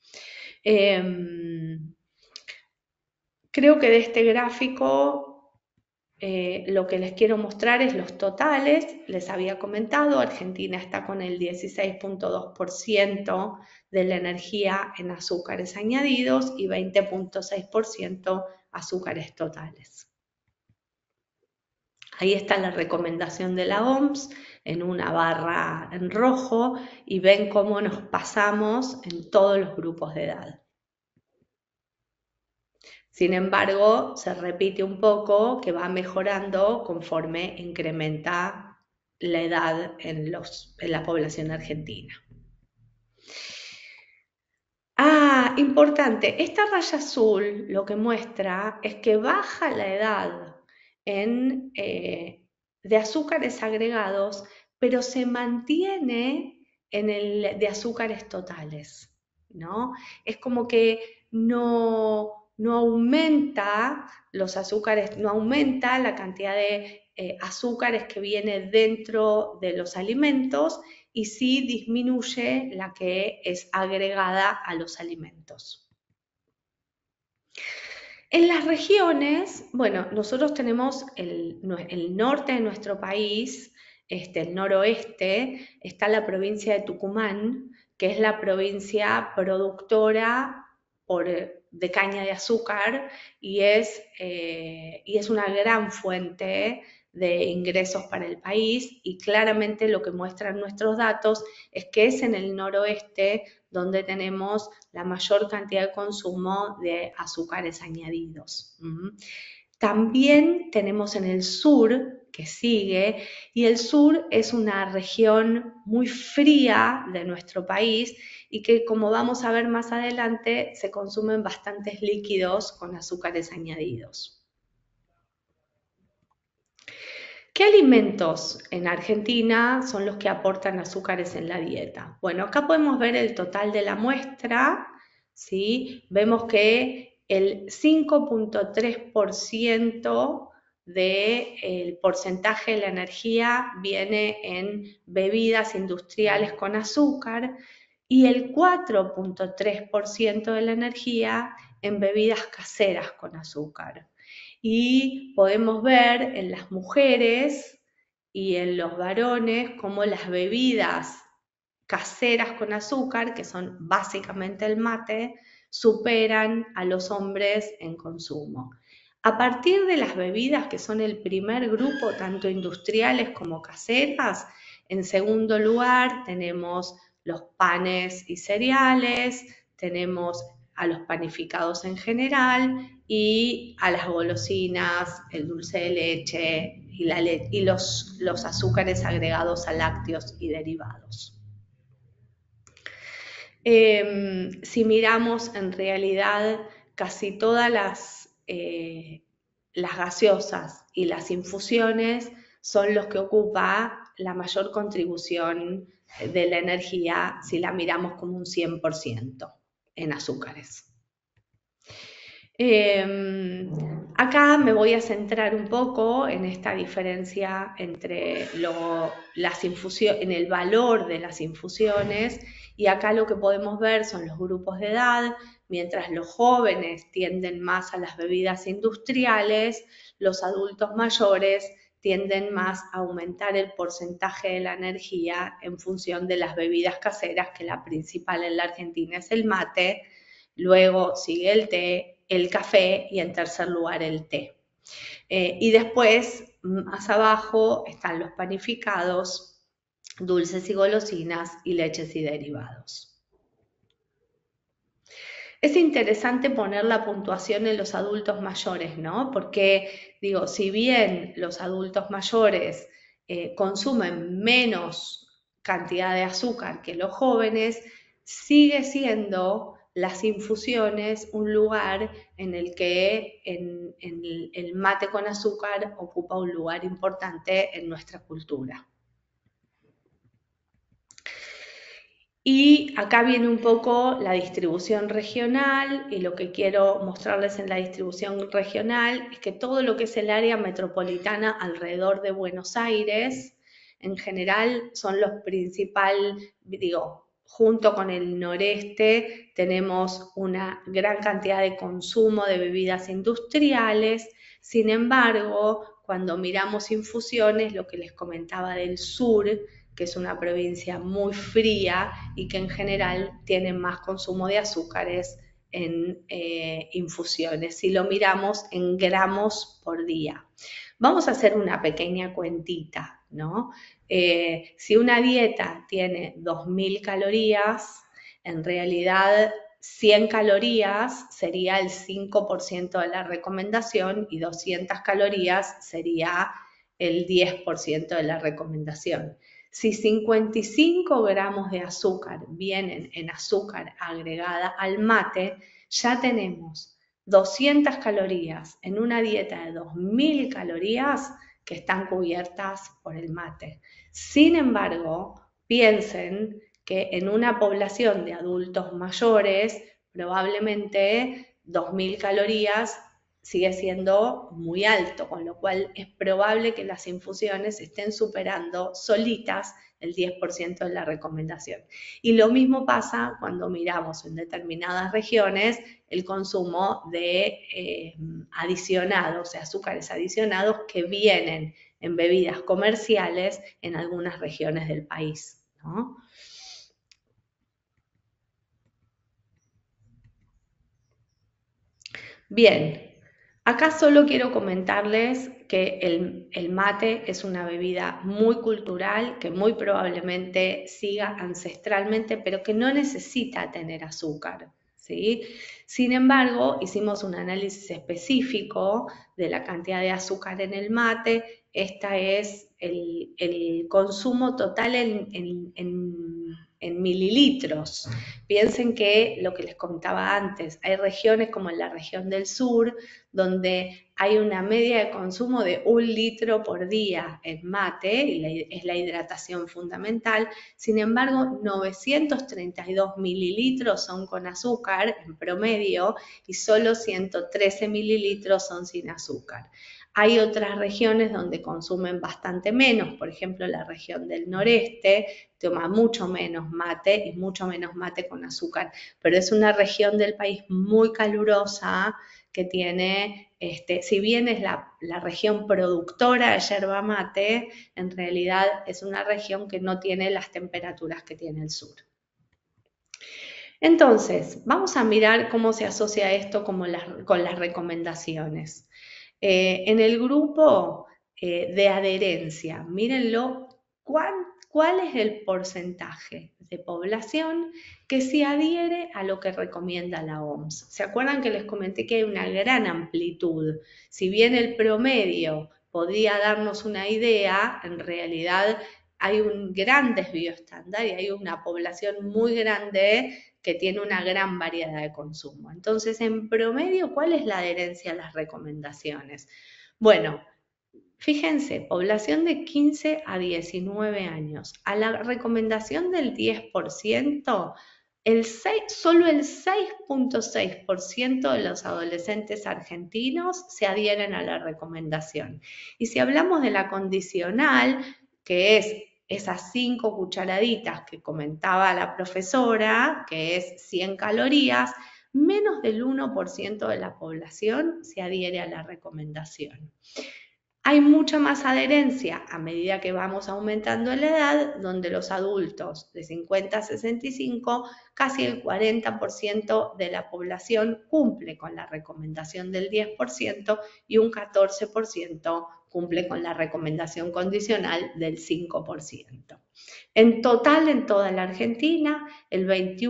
C: Creo que de este gráfico lo que les quiero mostrar es los totales. Les había comentado, Argentina está con el 16.2% de la energía en azúcares añadidos y 20.6% azúcares totales. Ahí está la recomendación de la OMS en una barra en rojo, y ven cómo nos pasamos en todos los grupos de edad. Sin embargo, se repite un poco que va mejorando conforme incrementa la edad en la población argentina. Importante, esta raya azul lo que muestra es que baja la edad de azúcares agregados, pero se mantiene en el de azúcares totales, ¿no? Es como que no aumenta los azúcares, no aumenta la cantidad de azúcares que viene dentro de los alimentos, y sí disminuye la que es agregada a los alimentos. En las regiones, bueno, nosotros tenemos el norte de nuestro país, el noroeste, está la provincia de Tucumán, que es la provincia productora de caña de azúcar y es una gran fuente de ingresos para el país, y claramente lo que muestran nuestros datos es que es en el noroeste donde tenemos la mayor cantidad de consumo de azúcares añadidos. También tenemos en el sur, que sigue, y el sur es una región muy fría de nuestro país y que, como vamos a ver más adelante, se consumen bastantes líquidos con azúcares añadidos. ¿Qué alimentos en Argentina son los que aportan azúcares en la dieta? Bueno, acá podemos ver el total de la muestra, ¿sí? Vemos que el 5.3% del porcentaje de la energía viene en bebidas industriales con azúcar y el 4.3% de la energía en bebidas caseras con azúcar. Y podemos ver en las mujeres y en los varones cómo las bebidas caseras con azúcar, que son básicamente el mate, superan a los hombres en consumo. A partir de las bebidas, que son el primer grupo, tanto industriales como caseras, en segundo lugar tenemos los panes y cereales, tenemos a los panificados en general y a las golosinas, el dulce de leche y los azúcares agregados a lácteos y derivados. Si miramos, en realidad casi todas las gaseosas y las infusiones son los que ocupa la mayor contribución de la energía si la miramos como un 100% en azúcares. Acá me voy a centrar un poco en esta diferencia entre en el valor de las infusiones, y acá lo que podemos ver son los grupos de edad. Mientras los jóvenes tienden más a las bebidas industriales, los adultos mayores tienden más a aumentar el porcentaje de la energía en función de las bebidas caseras, que la principal en la Argentina es el mate, luego sigue el té, el café y en tercer lugar el té. Y después, más abajo, están los panificados, dulces y golosinas y leches y derivados. Es interesante poner la puntuación en los adultos mayores, ¿no? Porque, digo, si bien los adultos mayores consumen menos cantidad de azúcar que los jóvenes, sigue siendo las infusiones un lugar en el que el mate con azúcar ocupa un lugar importante en nuestra cultura. Y acá viene un poco la distribución regional, y lo que quiero mostrarles en la distribución regional es que todo lo que es el área metropolitana alrededor de Buenos Aires, en general son los principales, junto con el noreste tenemos una gran cantidad de consumo de bebidas industriales. Sin embargo, cuando miramos infusiones, lo que les comentaba del sur, que es una provincia muy fría y que en general tiene más consumo de azúcares en infusiones, si lo miramos en gramos por día. Vamos a hacer una pequeña cuentita, ¿no? Si una dieta tiene 2000 calorías, en realidad 100 calorías sería el 5% de la recomendación y 200 calorías sería el 10% de la recomendación. Si 55 gramos de azúcar vienen en azúcar agregada al mate, ya tenemos 200 calorías en una dieta de 2000 calorías que están cubiertas por el mate. Sin embargo, piensen que en una población de adultos mayores, probablemente 2000 calorías sigue siendo muy alto, con lo cual es probable que las infusiones estén superando solitas el 10% de la recomendación. Y lo mismo pasa cuando miramos en determinadas regiones el consumo de adicionados, de azúcares adicionados que vienen en bebidas comerciales en algunas regiones del país, ¿no? Bien, acá solo quiero comentarles que el mate es una bebida muy cultural, que muy probablemente siga ancestralmente, pero que no necesita tener azúcar, ¿sí? Sin embargo, hicimos un análisis específico de la cantidad de azúcar en el mate. Esta es el consumo total en mililitros. Piensen que lo que les contaba antes, hay regiones como en la región del sur, donde hay una media de consumo de 1 litro por día en mate, y es la hidratación fundamental. Sin embargo, 932 mililitros son con azúcar en promedio y solo 113 mililitros son sin azúcar. Hay otras regiones donde consumen bastante menos, por ejemplo, la región del noreste toma mucho menos mate y mucho menos mate con azúcar, pero es una región del país muy calurosa que tiene, si bien es la región productora de yerba mate, en realidad es una región que no tiene las temperaturas que tiene el sur. Entonces, vamos a mirar cómo se asocia esto con las recomendaciones. En el grupo de adherencia, mírenlo, ¿cuál es el porcentaje de población que se adhiere a lo que recomienda la OMS? ¿Se acuerdan que les comenté que hay una gran amplitud? Si bien el promedio podría darnos una idea, en realidad hay un gran desvío estándar y hay una población muy grande que tiene una gran variedad de consumo. Entonces, en promedio, ¿cuál es la adherencia a las recomendaciones? Bueno, fíjense, población de 15 a 19 años. A la recomendación del 10%, solo el 6.6% de los adolescentes argentinos se adhieren a la recomendación. Y si hablamos de la condicional, que es esas 5 cucharaditas que comentaba la profesora, que es 100 calorías, menos del 1% de la población se adhiere a la recomendación. Hay mucha más adherencia a medida que vamos aumentando la edad, donde los adultos de 50 a 65, casi el 40% de la población cumple con la recomendación del 10% y un 14% cumple con la recomendación condicional del 5%. En total, en toda la Argentina, el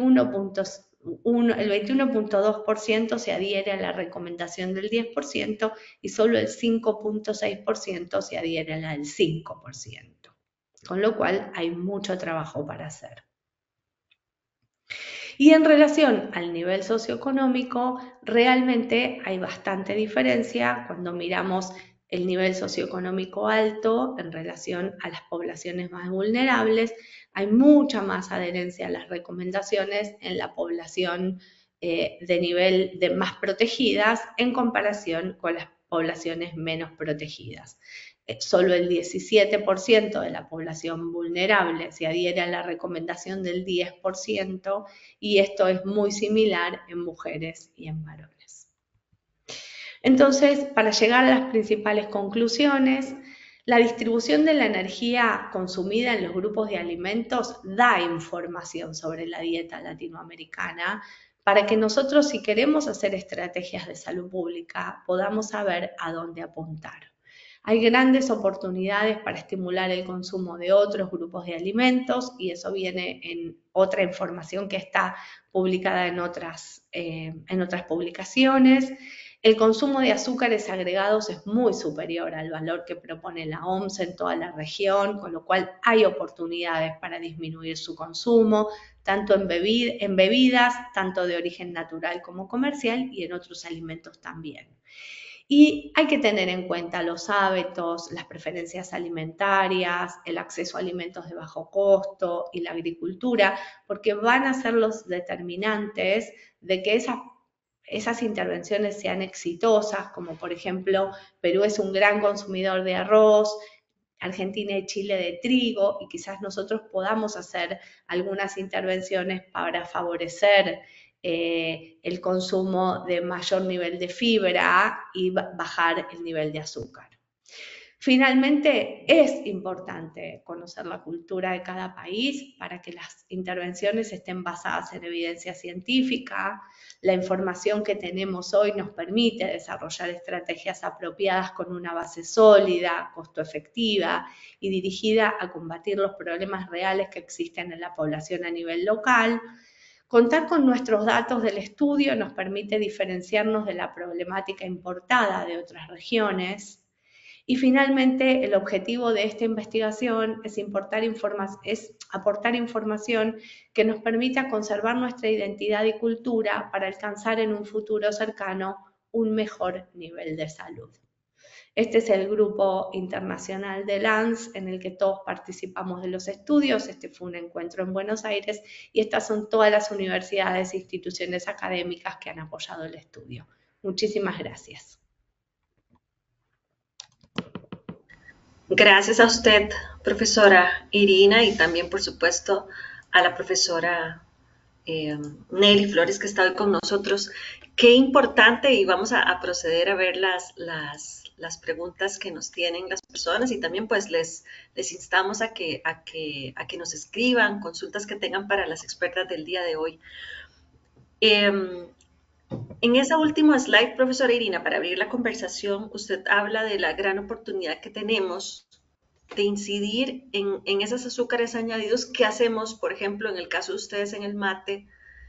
C: 21.2% se adhiere a la recomendación del 10% y solo el 5.6% se adhiere a la del 5%. Con lo cual hay mucho trabajo para hacer. Y en relación al nivel socioeconómico, realmente hay bastante diferencia cuando miramos el nivel socioeconómico alto en relación a las poblaciones más vulnerables. Hay mucha más adherencia a las recomendaciones en la población de nivel de más protegidas en comparación con las poblaciones menos protegidas. Solo el 17% de la población vulnerable se adhiere a la recomendación del 10% y esto es muy similar en mujeres y en varones. Entonces, para llegar a las principales conclusiones, la distribución de la energía consumida en los grupos de alimentos da información sobre la dieta latinoamericana para que nosotros, si queremos hacer estrategias de salud pública, podamos saber a dónde apuntar. Hay grandes oportunidades para estimular el consumo de otros grupos de alimentos y eso viene en otra información que está publicada en otras publicaciones. El consumo de azúcares agregados es muy superior al valor que propone la OMS en toda la región, con lo cual hay oportunidades para disminuir su consumo, tanto en bebidas, tanto de origen natural como comercial y en otros alimentos también. Y hay que tener en cuenta los hábitos, las preferencias alimentarias, el acceso a alimentos de bajo costo y la agricultura, porque van a ser los determinantes de que esas intervenciones sean exitosas, como por ejemplo Perú es un gran consumidor de arroz, Argentina y Chile de trigo, y quizás nosotros podamos hacer algunas intervenciones para favorecer el consumo de mayor nivel de fibra y bajar el nivel de azúcar. Finalmente, es importante conocer la cultura de cada país para que las intervenciones estén basadas en evidencia científica. La información que tenemos hoy nos permite desarrollar estrategias apropiadas con una base sólida, costo efectiva y dirigida a combatir los problemas reales que existen en la población a nivel local. Contar con nuestros datos del estudio nos permite diferenciarnos de la problemática importada de otras regiones. Y finalmente, el objetivo de esta investigación es aportar información que nos permita conservar nuestra identidad y cultura para alcanzar en un futuro cercano un mejor nivel de salud. Este es el grupo internacional de LANS en el que todos participamos de los estudios. Este fue un encuentro en Buenos Aires y estas son todas las universidades e instituciones académicas que han apoyado el estudio. Muchísimas gracias.
A: Gracias a usted, profesora Irina, y también, por supuesto, a la profesora Nelly Flores, que está hoy con nosotros. Qué importante, y vamos a proceder a ver las preguntas que nos tienen las personas, y también pues les instamos a que nos escriban consultas que tengan para las expertas del día de hoy. En esa última slide, profesora Irina, para abrir la conversación, usted habla de la gran oportunidad que tenemos de incidir en esos azúcares añadidos. ¿Qué hacemos, por ejemplo, en el caso de ustedes en el mate,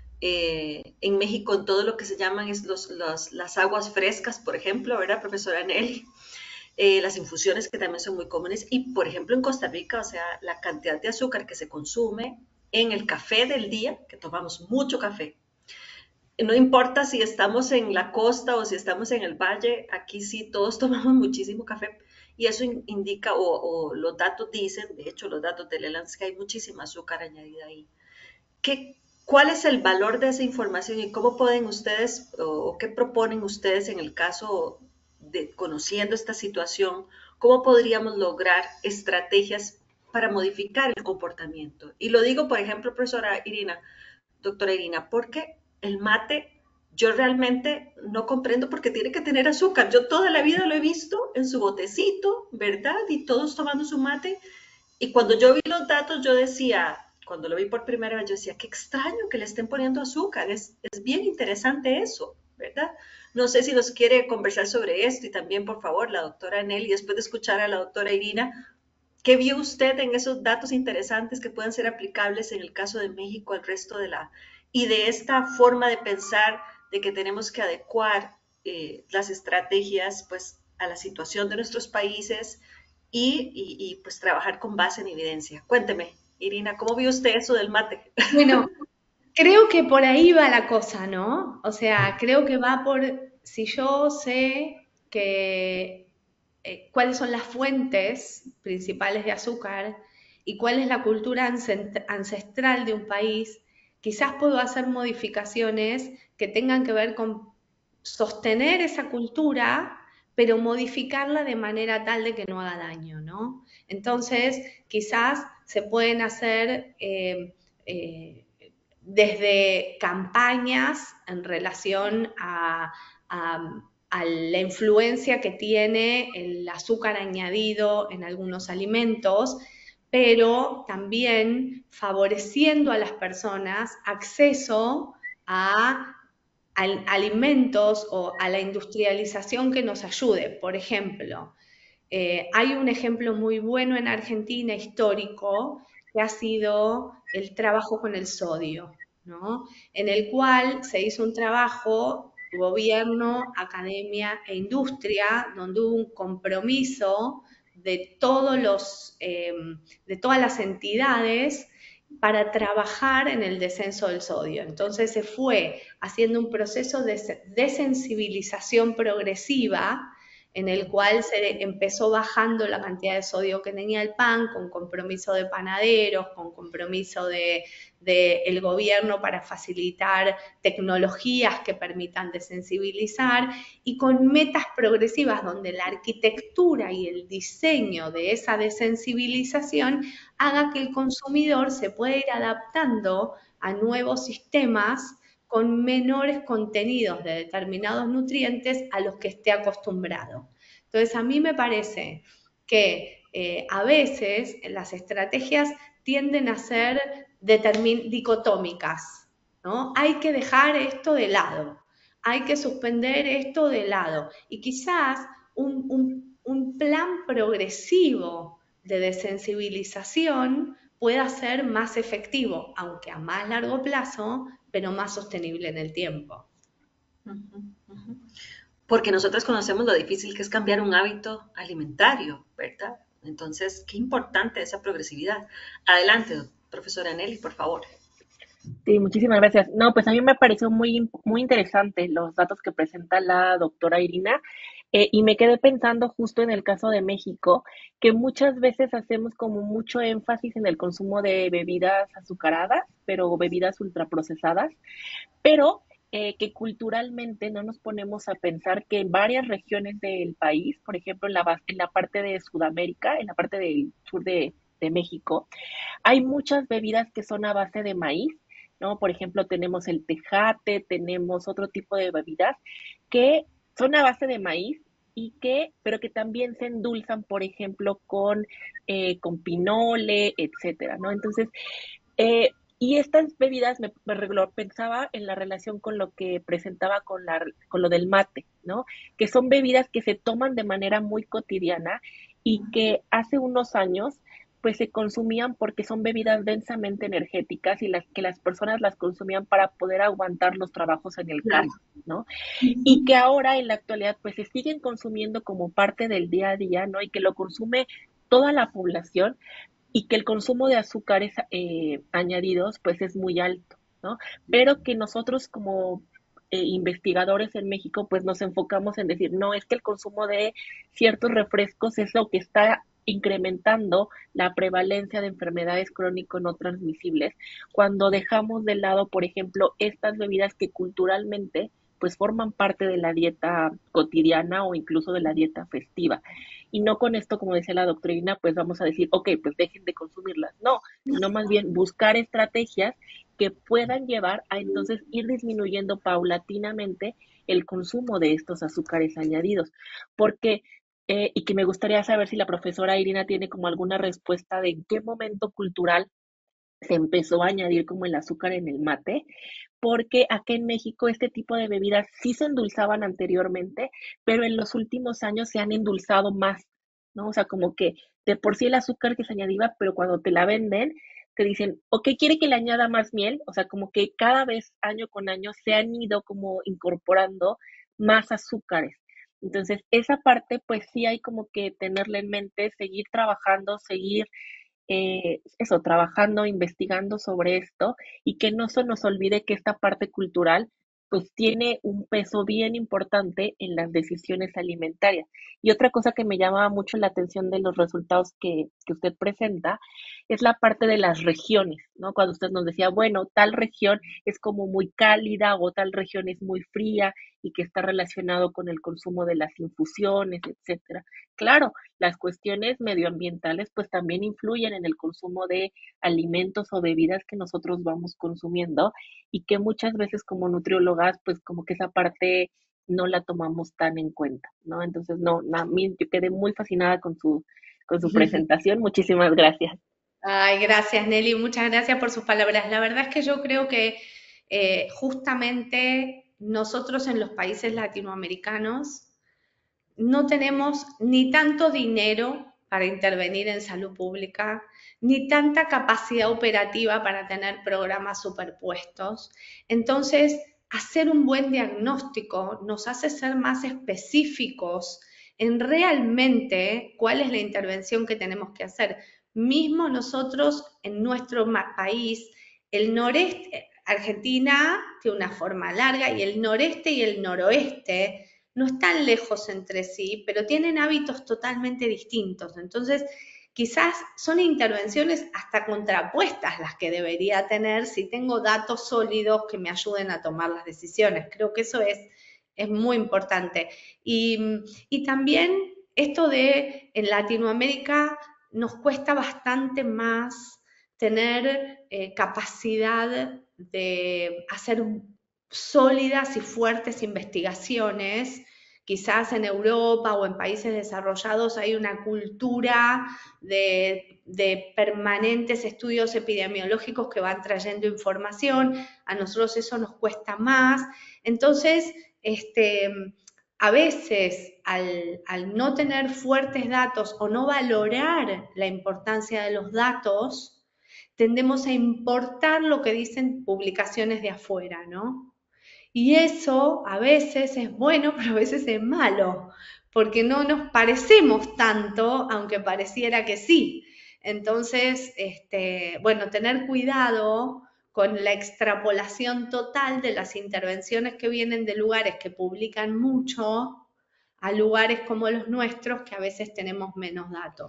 A: en México, en todo lo que se llaman las aguas frescas, por ejemplo, ¿verdad, profesora Nelly? Las infusiones que también son muy comunes, y por ejemplo en Costa Rica, o sea, la cantidad de azúcar que se consume en el café del día, que tomamos mucho café. No importa si estamos en la costa o si estamos en el valle, aquí sí todos tomamos muchísimo café, y eso indica, o los datos dicen, de hecho los datos del ELANS, que hay muchísima azúcar añadida ahí. ¿Cuál es el valor de esa información y cómo pueden ustedes, o qué proponen ustedes en el caso de conociendo esta situación, cómo podríamos lograr estrategias para modificar el comportamiento? Y lo digo, por ejemplo, profesora Irina, doctora Irina, porque el mate, yo realmente no comprendo por qué tiene que tener azúcar. Yo toda la vida lo he visto en su botecito, ¿verdad? Y todos tomando su mate. Y cuando yo vi los datos, yo decía, cuando lo vi por primera vez, yo decía, qué extraño que le estén poniendo azúcar. Es bien interesante eso, ¿verdad? No sé si nos quiere conversar sobre esto, y también, por favor, la doctora Nelly, después de escuchar a la doctora Irina, ¿qué vio usted en esos datos interesantes que puedan ser aplicables en el caso de México al resto y de esta forma de pensar de que tenemos que adecuar las estrategias pues a la situación de nuestros países y pues trabajar con base en evidencia? Cuénteme, Irina, ¿cómo vio usted eso del mate?
C: Bueno, creo que por ahí va la cosa, ¿no? O sea, creo que va por, si yo sé que cuáles son las fuentes principales de azúcar y cuál es la cultura ancestral de un país, quizás puedo hacer modificaciones que tengan que ver con sostener esa cultura, pero modificarla de manera tal de que no haga daño, ¿no? Entonces, quizás se pueden hacer desde campañas en relación a la influencia que tiene el azúcar añadido en algunos alimentos, pero también favoreciendo a las personas acceso a alimentos o a la industrialización que nos ayude. Por ejemplo, Hay un ejemplo muy bueno en Argentina, histórico, que ha sido el trabajo con el sodio, ¿no? En el cual se hizo un trabajo, gobierno, academia e industria, donde hubo un compromiso de de todas las entidades para trabajar en el descenso del sodio. Entonces se fue haciendo un proceso de desensibilización progresiva en el cual se empezó bajando la cantidad de sodio que tenía el pan, con compromiso de panaderos, con compromiso del gobierno para facilitar tecnologías que permitan desensibilizar y con metas progresivas donde la arquitectura y el diseño de esa desensibilización haga que el consumidor se pueda ir adaptando a nuevos sistemas con menores contenidos de determinados nutrientes a los que esté acostumbrado. Entonces, a mí me parece que a veces las estrategias tienden a ser dicotómicas, ¿no? Hay que dejar esto de lado, hay que suspender esto de lado. Y quizás un plan progresivo de desensibilización pueda ser más efectivo, aunque a más largo plazo, pero más sostenible en el tiempo.
A: Porque nosotros conocemos lo difícil que es cambiar un hábito alimentario, ¿verdad? Entonces, qué importante esa progresividad. Adelante, profesora Nelly, por favor.
B: Sí, muchísimas gracias. No, pues a mí me pareció muy interesante los datos que presenta la doctora Irina, y me quedé pensando justo en el caso de México, que muchas veces hacemos como mucho énfasis en el consumo de bebidas azucaradas, pero bebidas ultraprocesadas, pero que culturalmente no nos ponemos a pensar que en varias regiones del país, por ejemplo en la parte de Sudamérica, en la parte del sur de México, hay muchas bebidas que son a base de maíz, ¿no? Por ejemplo, tenemos el tejate, tenemos otro tipo de bebidas que son a base de maíz pero que también se endulzan, por ejemplo, con pinole, etcétera, ¿no? Entonces, y estas bebidas pensaba en la relación con lo que presentaba con lo del mate, ¿no? Que son bebidas que se toman de manera muy cotidiana y que hace unos años pues se consumían porque son bebidas densamente energéticas y que las personas las consumían para poder aguantar los trabajos en el
C: Claro.
B: campo, ¿no? Y que ahora en la actualidad pues se siguen consumiendo como parte del día a día, ¿no? Y que lo consume toda la población y que el consumo de azúcares añadidos pues es muy alto, ¿no? Pero que nosotros como investigadores en México pues nos enfocamos en decir, no, es que el consumo de ciertos refrescos es lo que está incrementando la prevalencia de enfermedades crónico no transmisibles, cuando dejamos de lado, por ejemplo, estas bebidas que culturalmente pues forman parte de la dieta cotidiana o incluso de la dieta festiva. Y no con esto, como decía la doctrina, pues vamos a decir, ok, pues dejen de consumirlas. No, sino más bien buscar estrategias que puedan llevar a entonces ir disminuyendo paulatinamente el consumo de estos azúcares añadidos. Porque, y que me gustaría saber si la profesora Irina tiene como alguna respuesta de en qué momento cultural se empezó a añadir como el azúcar en el mate, porque acá en México este tipo de bebidas sí se endulzaban anteriormente, pero en los últimos años se han endulzado más, ¿no? O sea, como que de por sí el azúcar que se añadía, pero cuando te la venden, te dicen, ok, ¿quiere que le añada más miel? O sea, como que cada vez, año con año, se han ido como incorporando más azúcares. Entonces, esa parte, pues sí hay como que tenerla en mente, seguir trabajando, seguir trabajando, investigando sobre esto y que no se nos olvide que esta parte cultural pues tiene un peso bien importante en las decisiones alimentarias. Y otra cosa que me llama mucho la atención de los resultados que usted presenta es la parte de las regiones, ¿no? Cuando usted nos decía, bueno, tal región es como muy cálida o tal región es muy fría y que está relacionado con el consumo de las infusiones, etcétera. Claro, las cuestiones medioambientales pues también influyen en el consumo de alimentos o bebidas que nosotros vamos consumiendo y que muchas veces como nutriólogas pues como que esa parte no la tomamos tan en cuenta, ¿no? Entonces, no, a mí yo quedé muy fascinada con su presentación. Muchísimas gracias.
C: Ay, gracias Nelly, muchas gracias por sus palabras. La verdad es que yo creo que justamente nosotros en los países latinoamericanos no tenemos ni tanto dinero para intervenir en salud pública, ni tanta capacidad operativa para tener programas superpuestos. Entonces, hacer un buen diagnóstico nos hace ser más específicos en realmente cuál es la intervención que tenemos que hacer. Mismo nosotros en nuestro país, el noreste, Argentina tiene una forma larga y el noreste y el noroeste no están lejos entre sí, pero tienen hábitos totalmente distintos. Entonces, quizás son intervenciones hasta contrapuestas las que debería tener si tengo datos sólidos que me ayuden a tomar las decisiones. Creo que eso es muy importante. Y también esto de en Latinoamérica nos cuesta bastante más tener capacidad de hacer sólidas y fuertes investigaciones. Quizás en Europa o en países desarrollados hay una cultura de permanentes estudios epidemiológicos que van trayendo información. A nosotros eso nos cuesta más. Entonces, a veces al no tener fuertes datos o no valorar la importancia de los datos, tendemos a importar lo que dicen publicaciones de afuera, ¿no? Y eso a veces es bueno, pero a veces es malo, porque no nos parecemos tanto, aunque pareciera que sí. Entonces, bueno, tener cuidado con la extrapolación total de las intervenciones que vienen de lugares que publican mucho a lugares como los nuestros que a veces tenemos menos datos.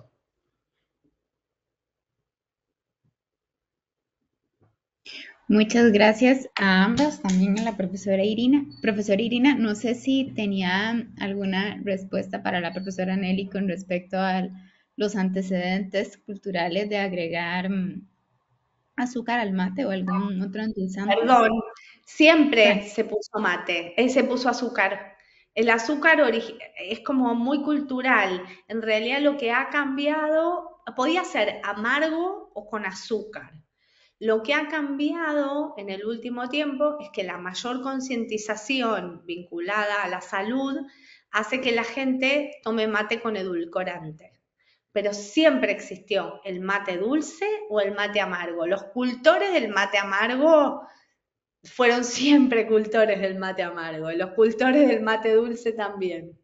D: Muchas gracias a ambas, también a la profesora Irina. Profesora Irina, no sé si tenía alguna respuesta para la profesora Nelly con respecto a los antecedentes culturales de agregar azúcar al mate o algún otro endulzante.
C: Perdón, siempre se puso mate, se puso azúcar. El azúcar es como muy cultural. En realidad lo que ha cambiado, podía ser amargo o con azúcar. Lo que ha cambiado en el último tiempo es que la mayor concientización vinculada a la salud hace que la gente tome mate con edulcorante. Pero siempre existió el mate dulce o el mate amargo. Los cultores del mate amargo fueron siempre cultores del mate amargo, y los cultores del mate dulce también.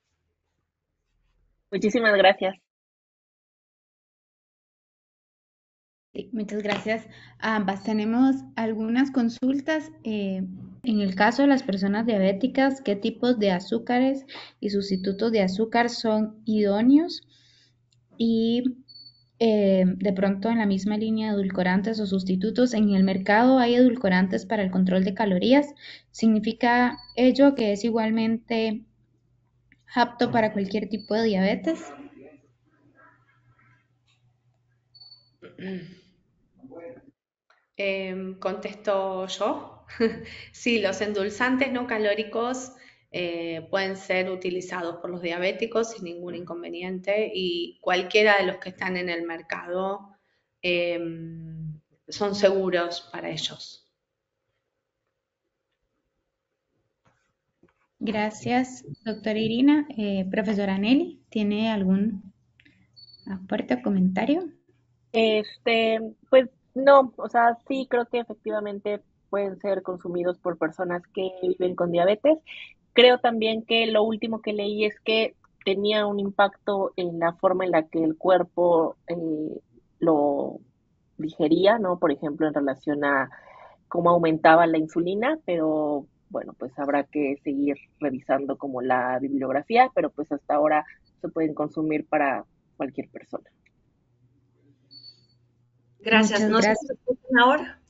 B: Muchísimas gracias.
D: Sí, muchas gracias a ambas. Tenemos algunas consultas. En el caso de las personas diabéticas, ¿qué tipos de azúcares y sustitutos de azúcar son idóneos? Y de pronto en la misma línea de edulcorantes o sustitutos, en el mercado hay edulcorantes para el control de calorías. ¿Significa ello que es igualmente apto para cualquier tipo de diabetes?
C: Contesto yo. Sí, los endulzantes no calóricos pueden ser utilizados por los diabéticos sin ningún inconveniente, y cualquiera de los que están en el mercado son seguros para ellos.
D: Gracias, doctora Irina. Profesora Nelly, ¿tiene algún aporte o comentario?
B: Pues no, o sea, sí creo que efectivamente pueden ser consumidos por personas que viven con diabetes. Creo también que lo último que leí es que tenía un impacto en la forma en la que el cuerpo lo digería, ¿no? Por ejemplo, en relación a cómo aumentaba la insulina, pero bueno, pues habrá que seguir revisando como la bibliografía, pero pues hasta ahora se pueden consumir para cualquier persona.
A: Gracias.
D: Muchas
A: ¿No sé
D: gracias.
A: si me escuchan ahora?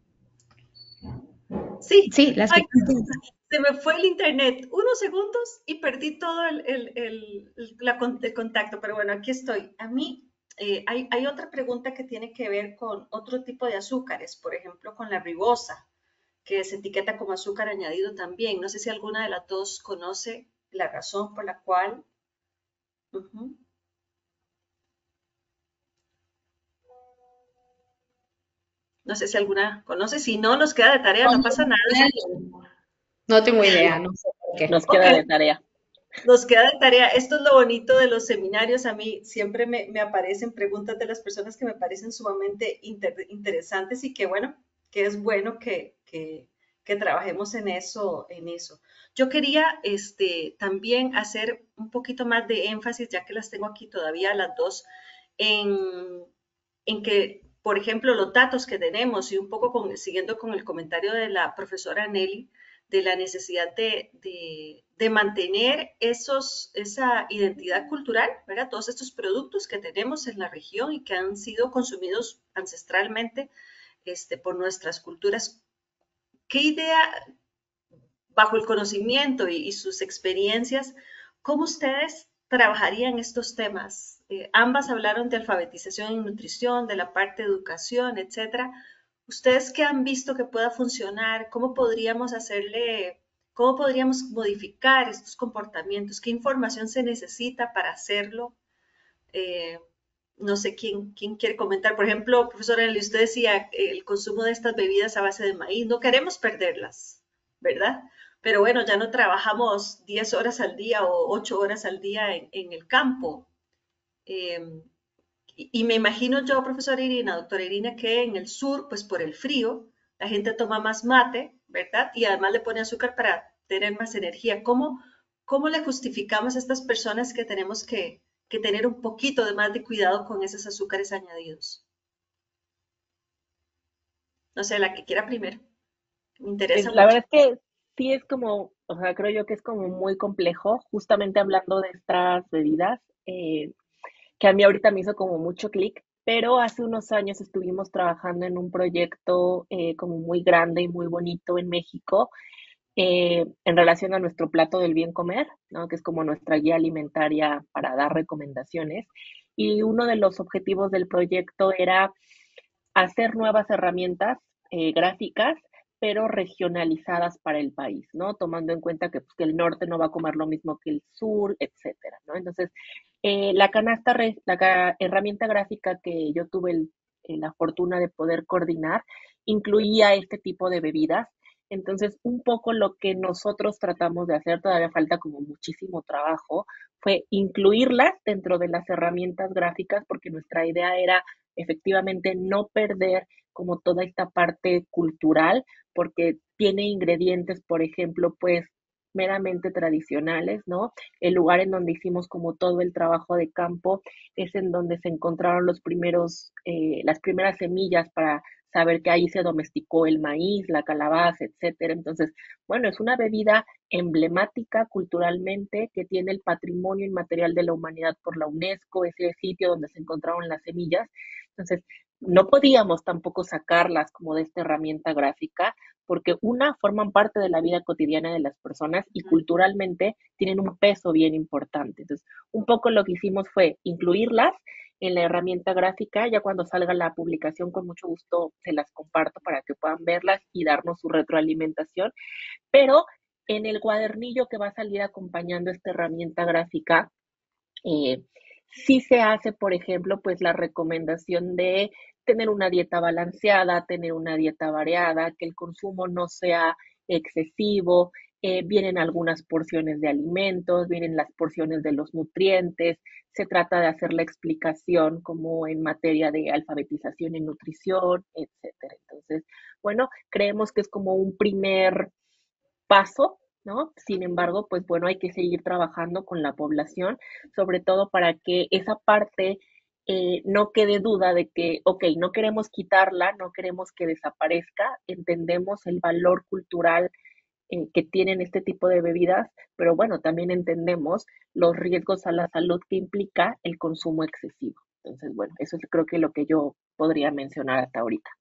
A: Sí.
D: Sí, las
A: Ay,
D: escuchamos.
A: se me fue el internet unos segundos y perdí todo el contacto, pero bueno, aquí estoy. A mí hay otra pregunta que tiene que ver con otro tipo de azúcares, por ejemplo, con la ribosa, que se etiqueta como azúcar añadido también. No sé si alguna de las dos conoce la razón por la cual. Ujú. No sé si alguna conoce, si no, nos queda de tarea, no pasa nada.
C: No tengo idea, no sé por qué.
B: Nos queda de tarea.
A: Nos queda de tarea. Esto es lo bonito de los seminarios. A mí siempre me aparecen preguntas de las personas que me parecen sumamente interesantes y que bueno, que es bueno que trabajemos en eso, en eso. Yo quería también hacer un poquito más de énfasis, ya que las tengo aquí todavía las dos, en, en que, por ejemplo, los datos que tenemos y un poco siguiendo con el comentario de la profesora Nelly, de la necesidad de mantener esa identidad cultural, ¿verdad? Todos estos productos que tenemos en la región y que han sido consumidos ancestralmente por nuestras culturas. ¿Qué idea, bajo el conocimiento y sus experiencias, cómo ustedes trabajarían estos temas? Ambas hablaron de alfabetización en nutrición, de la parte de educación, etcétera. ¿Ustedes qué han visto que pueda funcionar? ¿Cómo podríamos hacerle, cómo podríamos modificar estos comportamientos? ¿Qué información se necesita para hacerlo? Eh, no sé quién quiere comentar. Por ejemplo, profesora Nelly, usted decía el consumo de estas bebidas a base de maíz. No queremos perderlas, ¿verdad? Pero bueno, ya no trabajamos 10 horas al día o 8 horas al día en el campo. Eh, y me imagino yo, profesora Irina, doctora Irina, que en el sur, pues por el frío, la gente toma más mate, ¿verdad? Y además le pone azúcar para tener más energía. ¿Cómo le justificamos a estas personas que tenemos que tener un poquito de más de cuidado con esos azúcares añadidos? No sé, la que quiera primero. Me interesa
B: La
A: mucho.
B: verdad es que sí es como, o sea, creo yo que es como muy complejo, justamente hablando de estas bebidas, que a mí ahorita me hizo como mucho clic, pero hace unos años estuvimos trabajando en un proyecto como muy grande y muy bonito en México, en relación a nuestro plato del bien comer, ¿no? Que es como nuestra guía alimentaria para dar recomendaciones. Y uno de los objetivos del proyecto era hacer nuevas herramientas gráficas, pero regionalizadas para el país, ¿no? Tomando en cuenta que, pues, que el norte no va a comer lo mismo que el sur, etcétera, ¿no? Entonces, la herramienta gráfica que yo tuve la fortuna de poder coordinar incluía este tipo de bebidas. Entonces, un poco lo que nosotros tratamos de hacer, todavía falta como muchísimo trabajo, fue incluirlas dentro de las herramientas gráficas, porque nuestra idea era efectivamente no perder como toda esta parte cultural, porque tiene ingredientes, por ejemplo, pues meramente tradicionales, ¿no? El lugar en donde hicimos como todo el trabajo de campo es en donde se encontraron las primeras semillas para saber que ahí se domesticó el maíz, la calabaza, etcétera. Entonces, bueno, es una bebida emblemática culturalmente que tiene el patrimonio inmaterial de la humanidad por la UNESCO, ese sitio donde se encontraron las semillas. Entonces, no podíamos tampoco sacarlas como de esta herramienta gráfica, porque una, forman parte de la vida cotidiana de las personas y culturalmente tienen un peso bien importante. Entonces, un poco lo que hicimos fue incluirlas en la herramienta gráfica. Ya cuando salga la publicación, con mucho gusto se las comparto para que puedan verlas y darnos su retroalimentación. Pero en el cuadernillo que va a salir acompañando esta herramienta gráfica, eh, sí se hace, por ejemplo, pues la recomendación de tener una dieta balanceada, tener una dieta variada, que el consumo no sea excesivo. Vienen algunas porciones de alimentos, vienen las porciones de los nutrientes. Se trata de hacer la explicación como en materia de alfabetización en nutrición, etcétera. Entonces, bueno, creemos que es como un primer paso, ¿no? Sin embargo, pues bueno, hay que seguir trabajando con la población, sobre todo para que esa parte no quede duda de que, ok, no queremos quitarla, no queremos que desaparezca, entendemos el valor cultural que tienen este tipo de bebidas, pero bueno, también entendemos los riesgos a la salud que implica el consumo excesivo. Entonces, bueno, eso es creo que lo que yo podría mencionar hasta ahorita.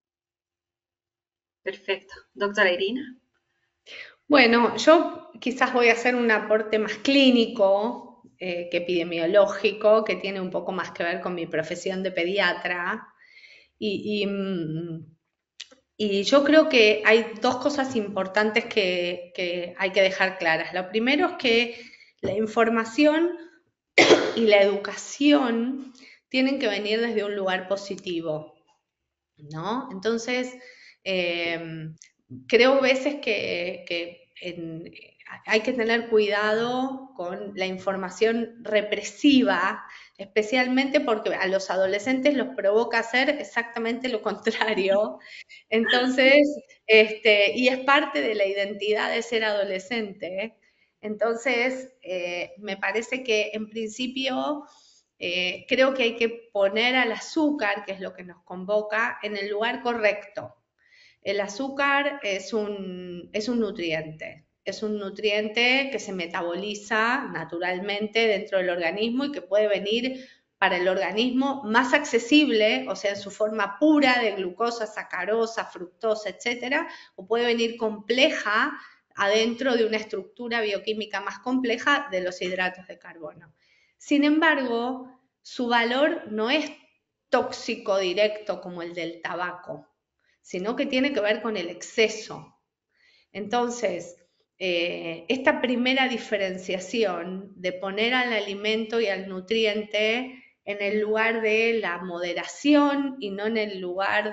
A: Perfecto. Doctora Irina.
C: Bueno, yo quizás voy a hacer un aporte más clínico que epidemiológico, que tiene un poco más que ver con mi profesión de pediatra. Y, y, mm, y yo creo que hay dos cosas importantes que hay que dejar claras. Lo primero es que la información y la educación tienen que venir desde un lugar positivo, ¿no? Entonces, creo veces que hay que tener cuidado con la información represiva, especialmente porque a los adolescentes los provoca hacer exactamente lo contrario. Entonces, y es parte de la identidad de ser adolescente. Entonces, me parece que en principio creo que hay que poner al azúcar, que es lo que nos convoca, en el lugar correcto. El azúcar es un nutriente. Es un nutriente que se metaboliza naturalmente dentro del organismo y que puede venir para el organismo más accesible, o sea, en su forma pura de glucosa, sacarosa, fructosa, etcétera, o puede venir compleja adentro de una estructura bioquímica más compleja de los hidratos de carbono. Sin embargo, su valor no es tóxico directo como el del tabaco, sino que tiene que ver con el exceso. Entonces, esta primera diferenciación de poner al alimento y al nutriente en el lugar de la moderación y no en el lugar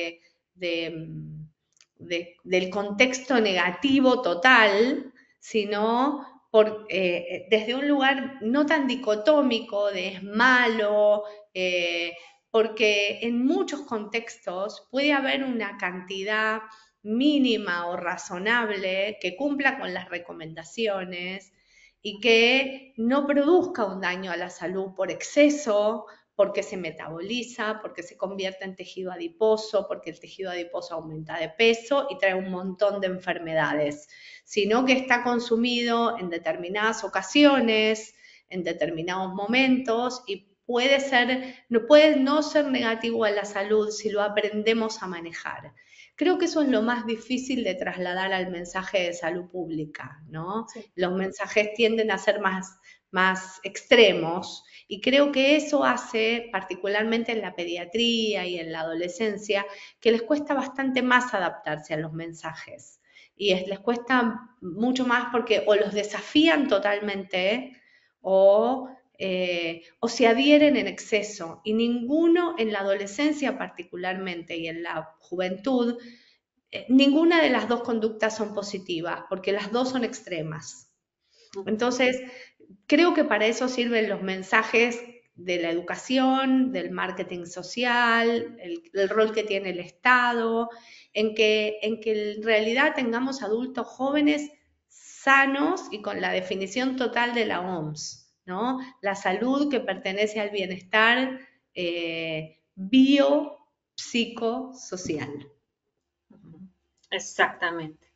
C: del contexto negativo total, sino desde un lugar no tan dicotómico de es malo, porque en muchos contextos puede haber una cantidad mínima o razonable que cumpla con las recomendaciones y que no produzca un daño a la salud por exceso, porque se metaboliza, porque se convierte en tejido adiposo, porque el tejido adiposo aumenta de peso y trae un montón de enfermedades, sino que está consumido en determinadas ocasiones, en determinados momentos y puede no ser negativo a la salud si lo aprendemos a manejar. Creo que eso es lo más difícil de trasladar al mensaje de salud pública, ¿no? Sí. Los mensajes tienden a ser más extremos y creo que eso hace, particularmente en la pediatría y en la adolescencia, que les cuesta bastante más adaptarse a los mensajes. Y les cuesta mucho más porque o los desafían totalmente o se adhieren en exceso. Y ninguno en la adolescencia particularmente y en la juventud, ninguna de las dos conductas son positivas porque las dos son extremas. Entonces, creo que para eso sirven los mensajes de la educación, del marketing social, el rol que tiene el Estado, en que en realidad tengamos adultos jóvenes sanos y con la definición total de la OMS, ¿no? La salud que pertenece al bienestar biopsicosocial.
A: Exactamente.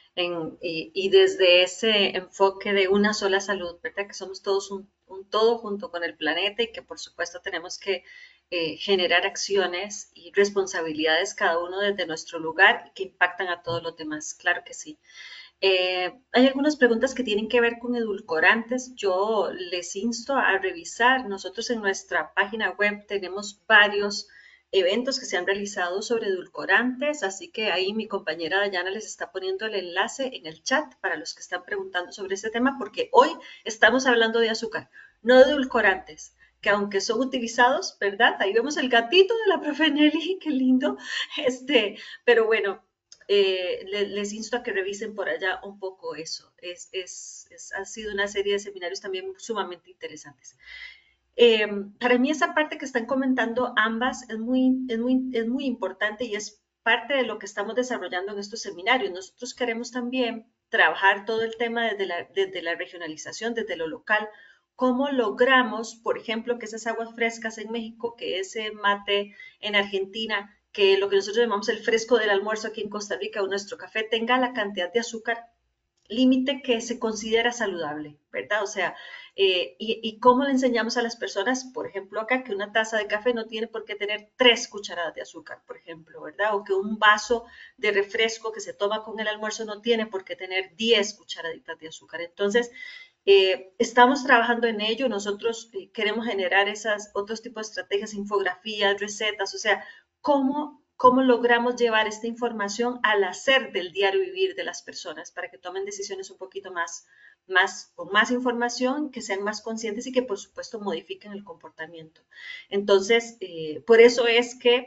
A: Y desde ese enfoque de una sola salud, ¿verdad? Que somos todos un todo junto con el planeta y que por supuesto tenemos que generar acciones y responsabilidades cada uno desde nuestro lugar que impactan a todos los demás, claro que sí. Hay algunas preguntas que tienen que ver con edulcorantes. Yo les insto a revisar. Nosotros en nuestra página web tenemos varios eventos que se han realizado sobre edulcorantes, así que ahí mi compañera Dayana les está poniendo el enlace en el chat para los que están preguntando sobre este tema, porque hoy estamos hablando de azúcar, no de edulcorantes, que aunque son utilizados, ¿verdad? Ahí vemos el gatito de la profe Nelly, qué lindo, pero bueno, les insto a que revisen por allá un poco eso. Ha sido una serie de seminarios también sumamente interesantes. Para mí esa parte que están comentando ambas es muy importante y es parte de lo que estamos desarrollando en estos seminarios. Nosotros queremos también trabajar todo el tema desde la regionalización, desde lo local. ¿Cómo logramos, por ejemplo, que esas aguas frescas en México, que ese mate en Argentina, que lo que nosotros llamamos el fresco del almuerzo aquí en Costa Rica o nuestro café, tenga la cantidad de azúcar límite que se considera saludable, ¿verdad? O sea, y cómo le enseñamos a las personas, por ejemplo, acá, que una taza de café no tiene por qué tener 3 cucharadas de azúcar, por ejemplo, ¿verdad? O que un vaso de refresco que se toma con el almuerzo no tiene por qué tener 10 cucharaditas de azúcar. Entonces, estamos trabajando en ello. Nosotros queremos generar esas otros tipos de estrategias, infografías, recetas, o sea, cómo logramos llevar esta información al hacer del diario vivir de las personas para que tomen decisiones un poquito con más información, que sean más conscientes y que por supuesto modifiquen el comportamiento. Entonces, por eso es que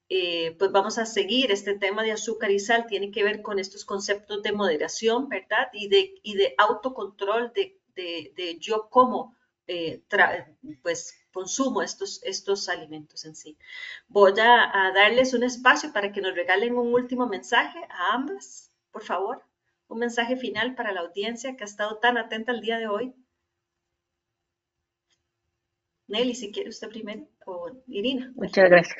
A: pues vamos a seguir este tema de azúcar y sal, tiene que ver con estos conceptos de moderación, ¿verdad? Y de autocontrol de yo cómo pues consumo estos alimentos en sí. Voy a darles un espacio para que nos regalen un último mensaje a ambas, por favor. Un mensaje final para la audiencia que ha estado tan atenta el día de hoy. Nelly, si quiere usted primero, o Irina.
B: Muchas gracias.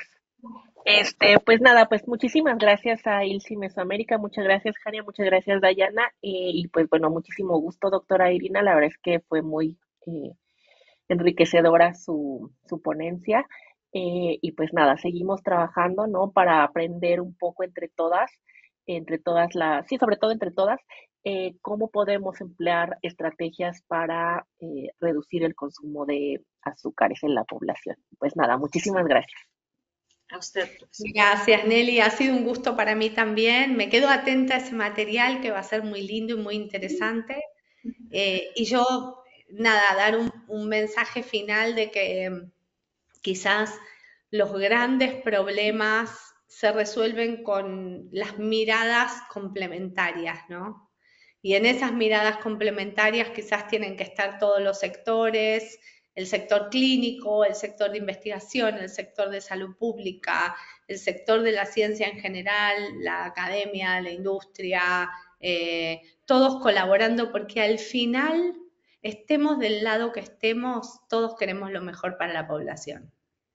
B: Pues nada, pues muchísimas gracias a ILSI Mesoamérica, muchas gracias, Jania, muchas gracias, Dayana, y pues bueno, muchísimo gusto, doctora Irina, la verdad es que fue muy enriquecedora su ponencia, y pues nada, seguimos trabajando, ¿no? Para aprender un poco entre todas sí, sobre todo entre todas, cómo podemos emplear estrategias para reducir el consumo de azúcares en la población. Pues nada, muchísimas gracias.
A: A usted, profesor.
C: Gracias, Nelly. Ha sido un gusto para mí también. Me quedo atenta a ese material que va a ser muy lindo y muy interesante. Y yo, nada, dar un mensaje final de que quizás los grandes problemas se resuelven con las miradas complementarias, ¿no? Y en esas miradas complementarias quizás tienen que estar todos los sectores, el sector clínico, el sector de investigación, el sector de salud pública, el sector de la ciencia en general, la academia, la industria, todos colaborando porque al final, estemos del lado que estemos, todos queremos lo mejor para la población.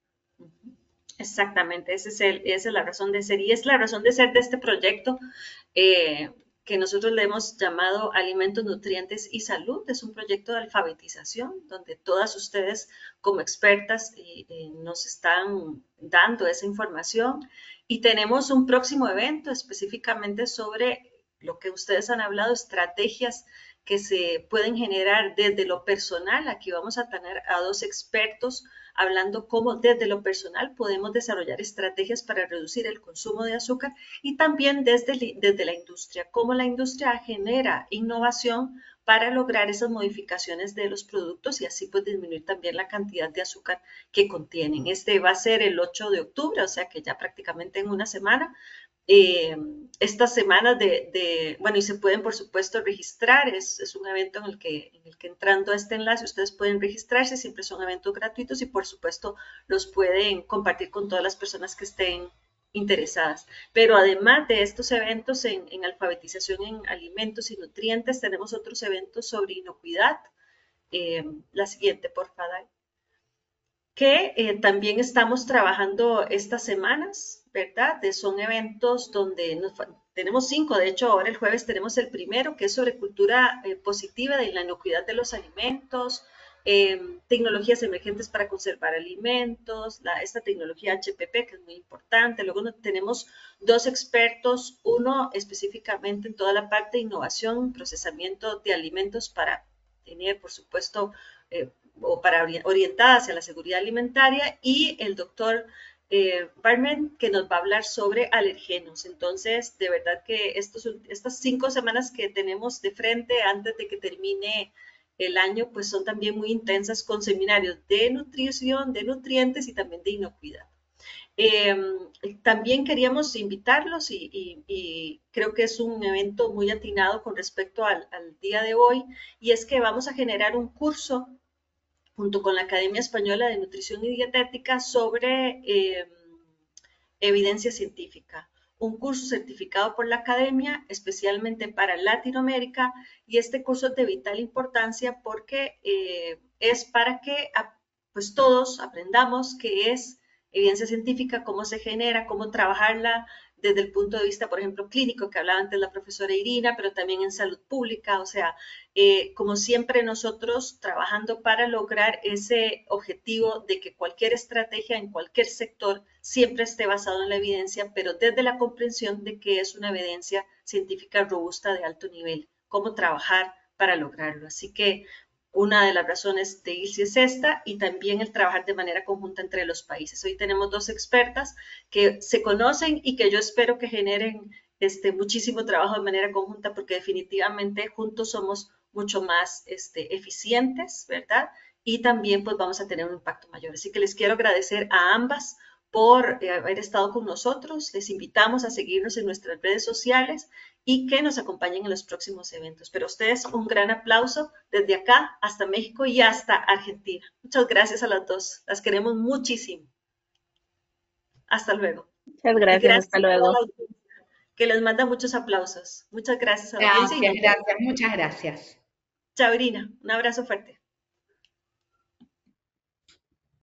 A: Exactamente, esa es la razón de ser y es la razón de ser de este proyecto que nosotros le hemos llamado Alimentos, Nutrientes y Salud. Es un proyecto de alfabetización donde todas ustedes como expertas nos están dando esa información y tenemos un próximo evento específicamente sobre lo que ustedes han hablado, estrategias que se pueden generar desde lo personal. Aquí vamos a tener a dos expertos hablando cómo desde lo personal podemos desarrollar estrategias para reducir el consumo de azúcar y también desde la industria, cómo la industria genera innovación para lograr esas modificaciones de los productos y así pues disminuir también la cantidad de azúcar que contienen. Este va a ser el 8 de octubre, o sea que ya prácticamente en una semana. Estas semanas bueno, y se pueden por supuesto registrar, es un evento en el que entrando a este enlace ustedes pueden registrarse, siempre son eventos gratuitos y por supuesto los pueden compartir con todas las personas que estén interesadas. Pero además de estos eventos en alfabetización en alimentos y nutrientes, tenemos otros eventos sobre inocuidad. La siguiente, por favor. Que también estamos trabajando estas semanas, ¿verdad? Son eventos donde tenemos 5, de hecho ahora el jueves tenemos el primero, que es sobre cultura positiva de la inocuidad de los alimentos, tecnologías emergentes para conservar alimentos, esta tecnología HPP, que es muy importante. Luego tenemos dos expertos, uno específicamente en toda la parte de innovación, procesamiento de alimentos para tener, por supuesto, o para orientada hacia la seguridad alimentaria, y el doctor Barman, que nos va a hablar sobre alergenos. Entonces, de verdad que estas 5 semanas que tenemos de frente antes de que termine el año, pues son también muy intensas con seminarios de nutrición, de nutrientes y también de inocuidad. También queríamos invitarlos y creo que es un evento muy atinado con respecto al día de hoy, y es que vamos a generar un curso junto con la Academia Española de Nutrición y Dietética sobre evidencia científica. Un curso certificado por la Academia especialmente para Latinoamérica, y este curso es de vital importancia porque es para que pues todos aprendamos qué es evidencia científica, cómo se genera, cómo trabajarla desde el punto de vista, por ejemplo, clínico, que hablaba antes la profesora Irina, pero también en salud pública. O sea, como siempre nosotros trabajando para lograr ese objetivo de que cualquier estrategia en cualquier sector siempre esté basado en la evidencia, pero desde la comprensión de que es una evidencia científica robusta de alto nivel, cómo trabajar para lograrlo. Así que una de las razones de ILSI es esta, y también el trabajar de manera conjunta entre los países. Hoy tenemos dos expertas que se conocen y que yo espero que generen muchísimo trabajo de manera conjunta, porque definitivamente juntos somos mucho más eficientes, ¿verdad? Y también pues vamos a tener un impacto mayor. Así que les quiero agradecer a ambas por haber estado con nosotros. Les invitamos a seguirnos en nuestras redes sociales y que nos acompañen en los próximos eventos. Pero a ustedes un gran aplauso desde acá hasta México y hasta Argentina. Muchas gracias a las dos. Las queremos muchísimo. Hasta luego.
B: Muchas
A: Y
B: gracias, hasta
A: gracias a toda
B: luego.
A: la audiencia que les manda muchos aplausos. Muchas gracias a la audiencia.
C: Gracias, muchas gracias.
A: Chao, Irina. Un abrazo fuerte.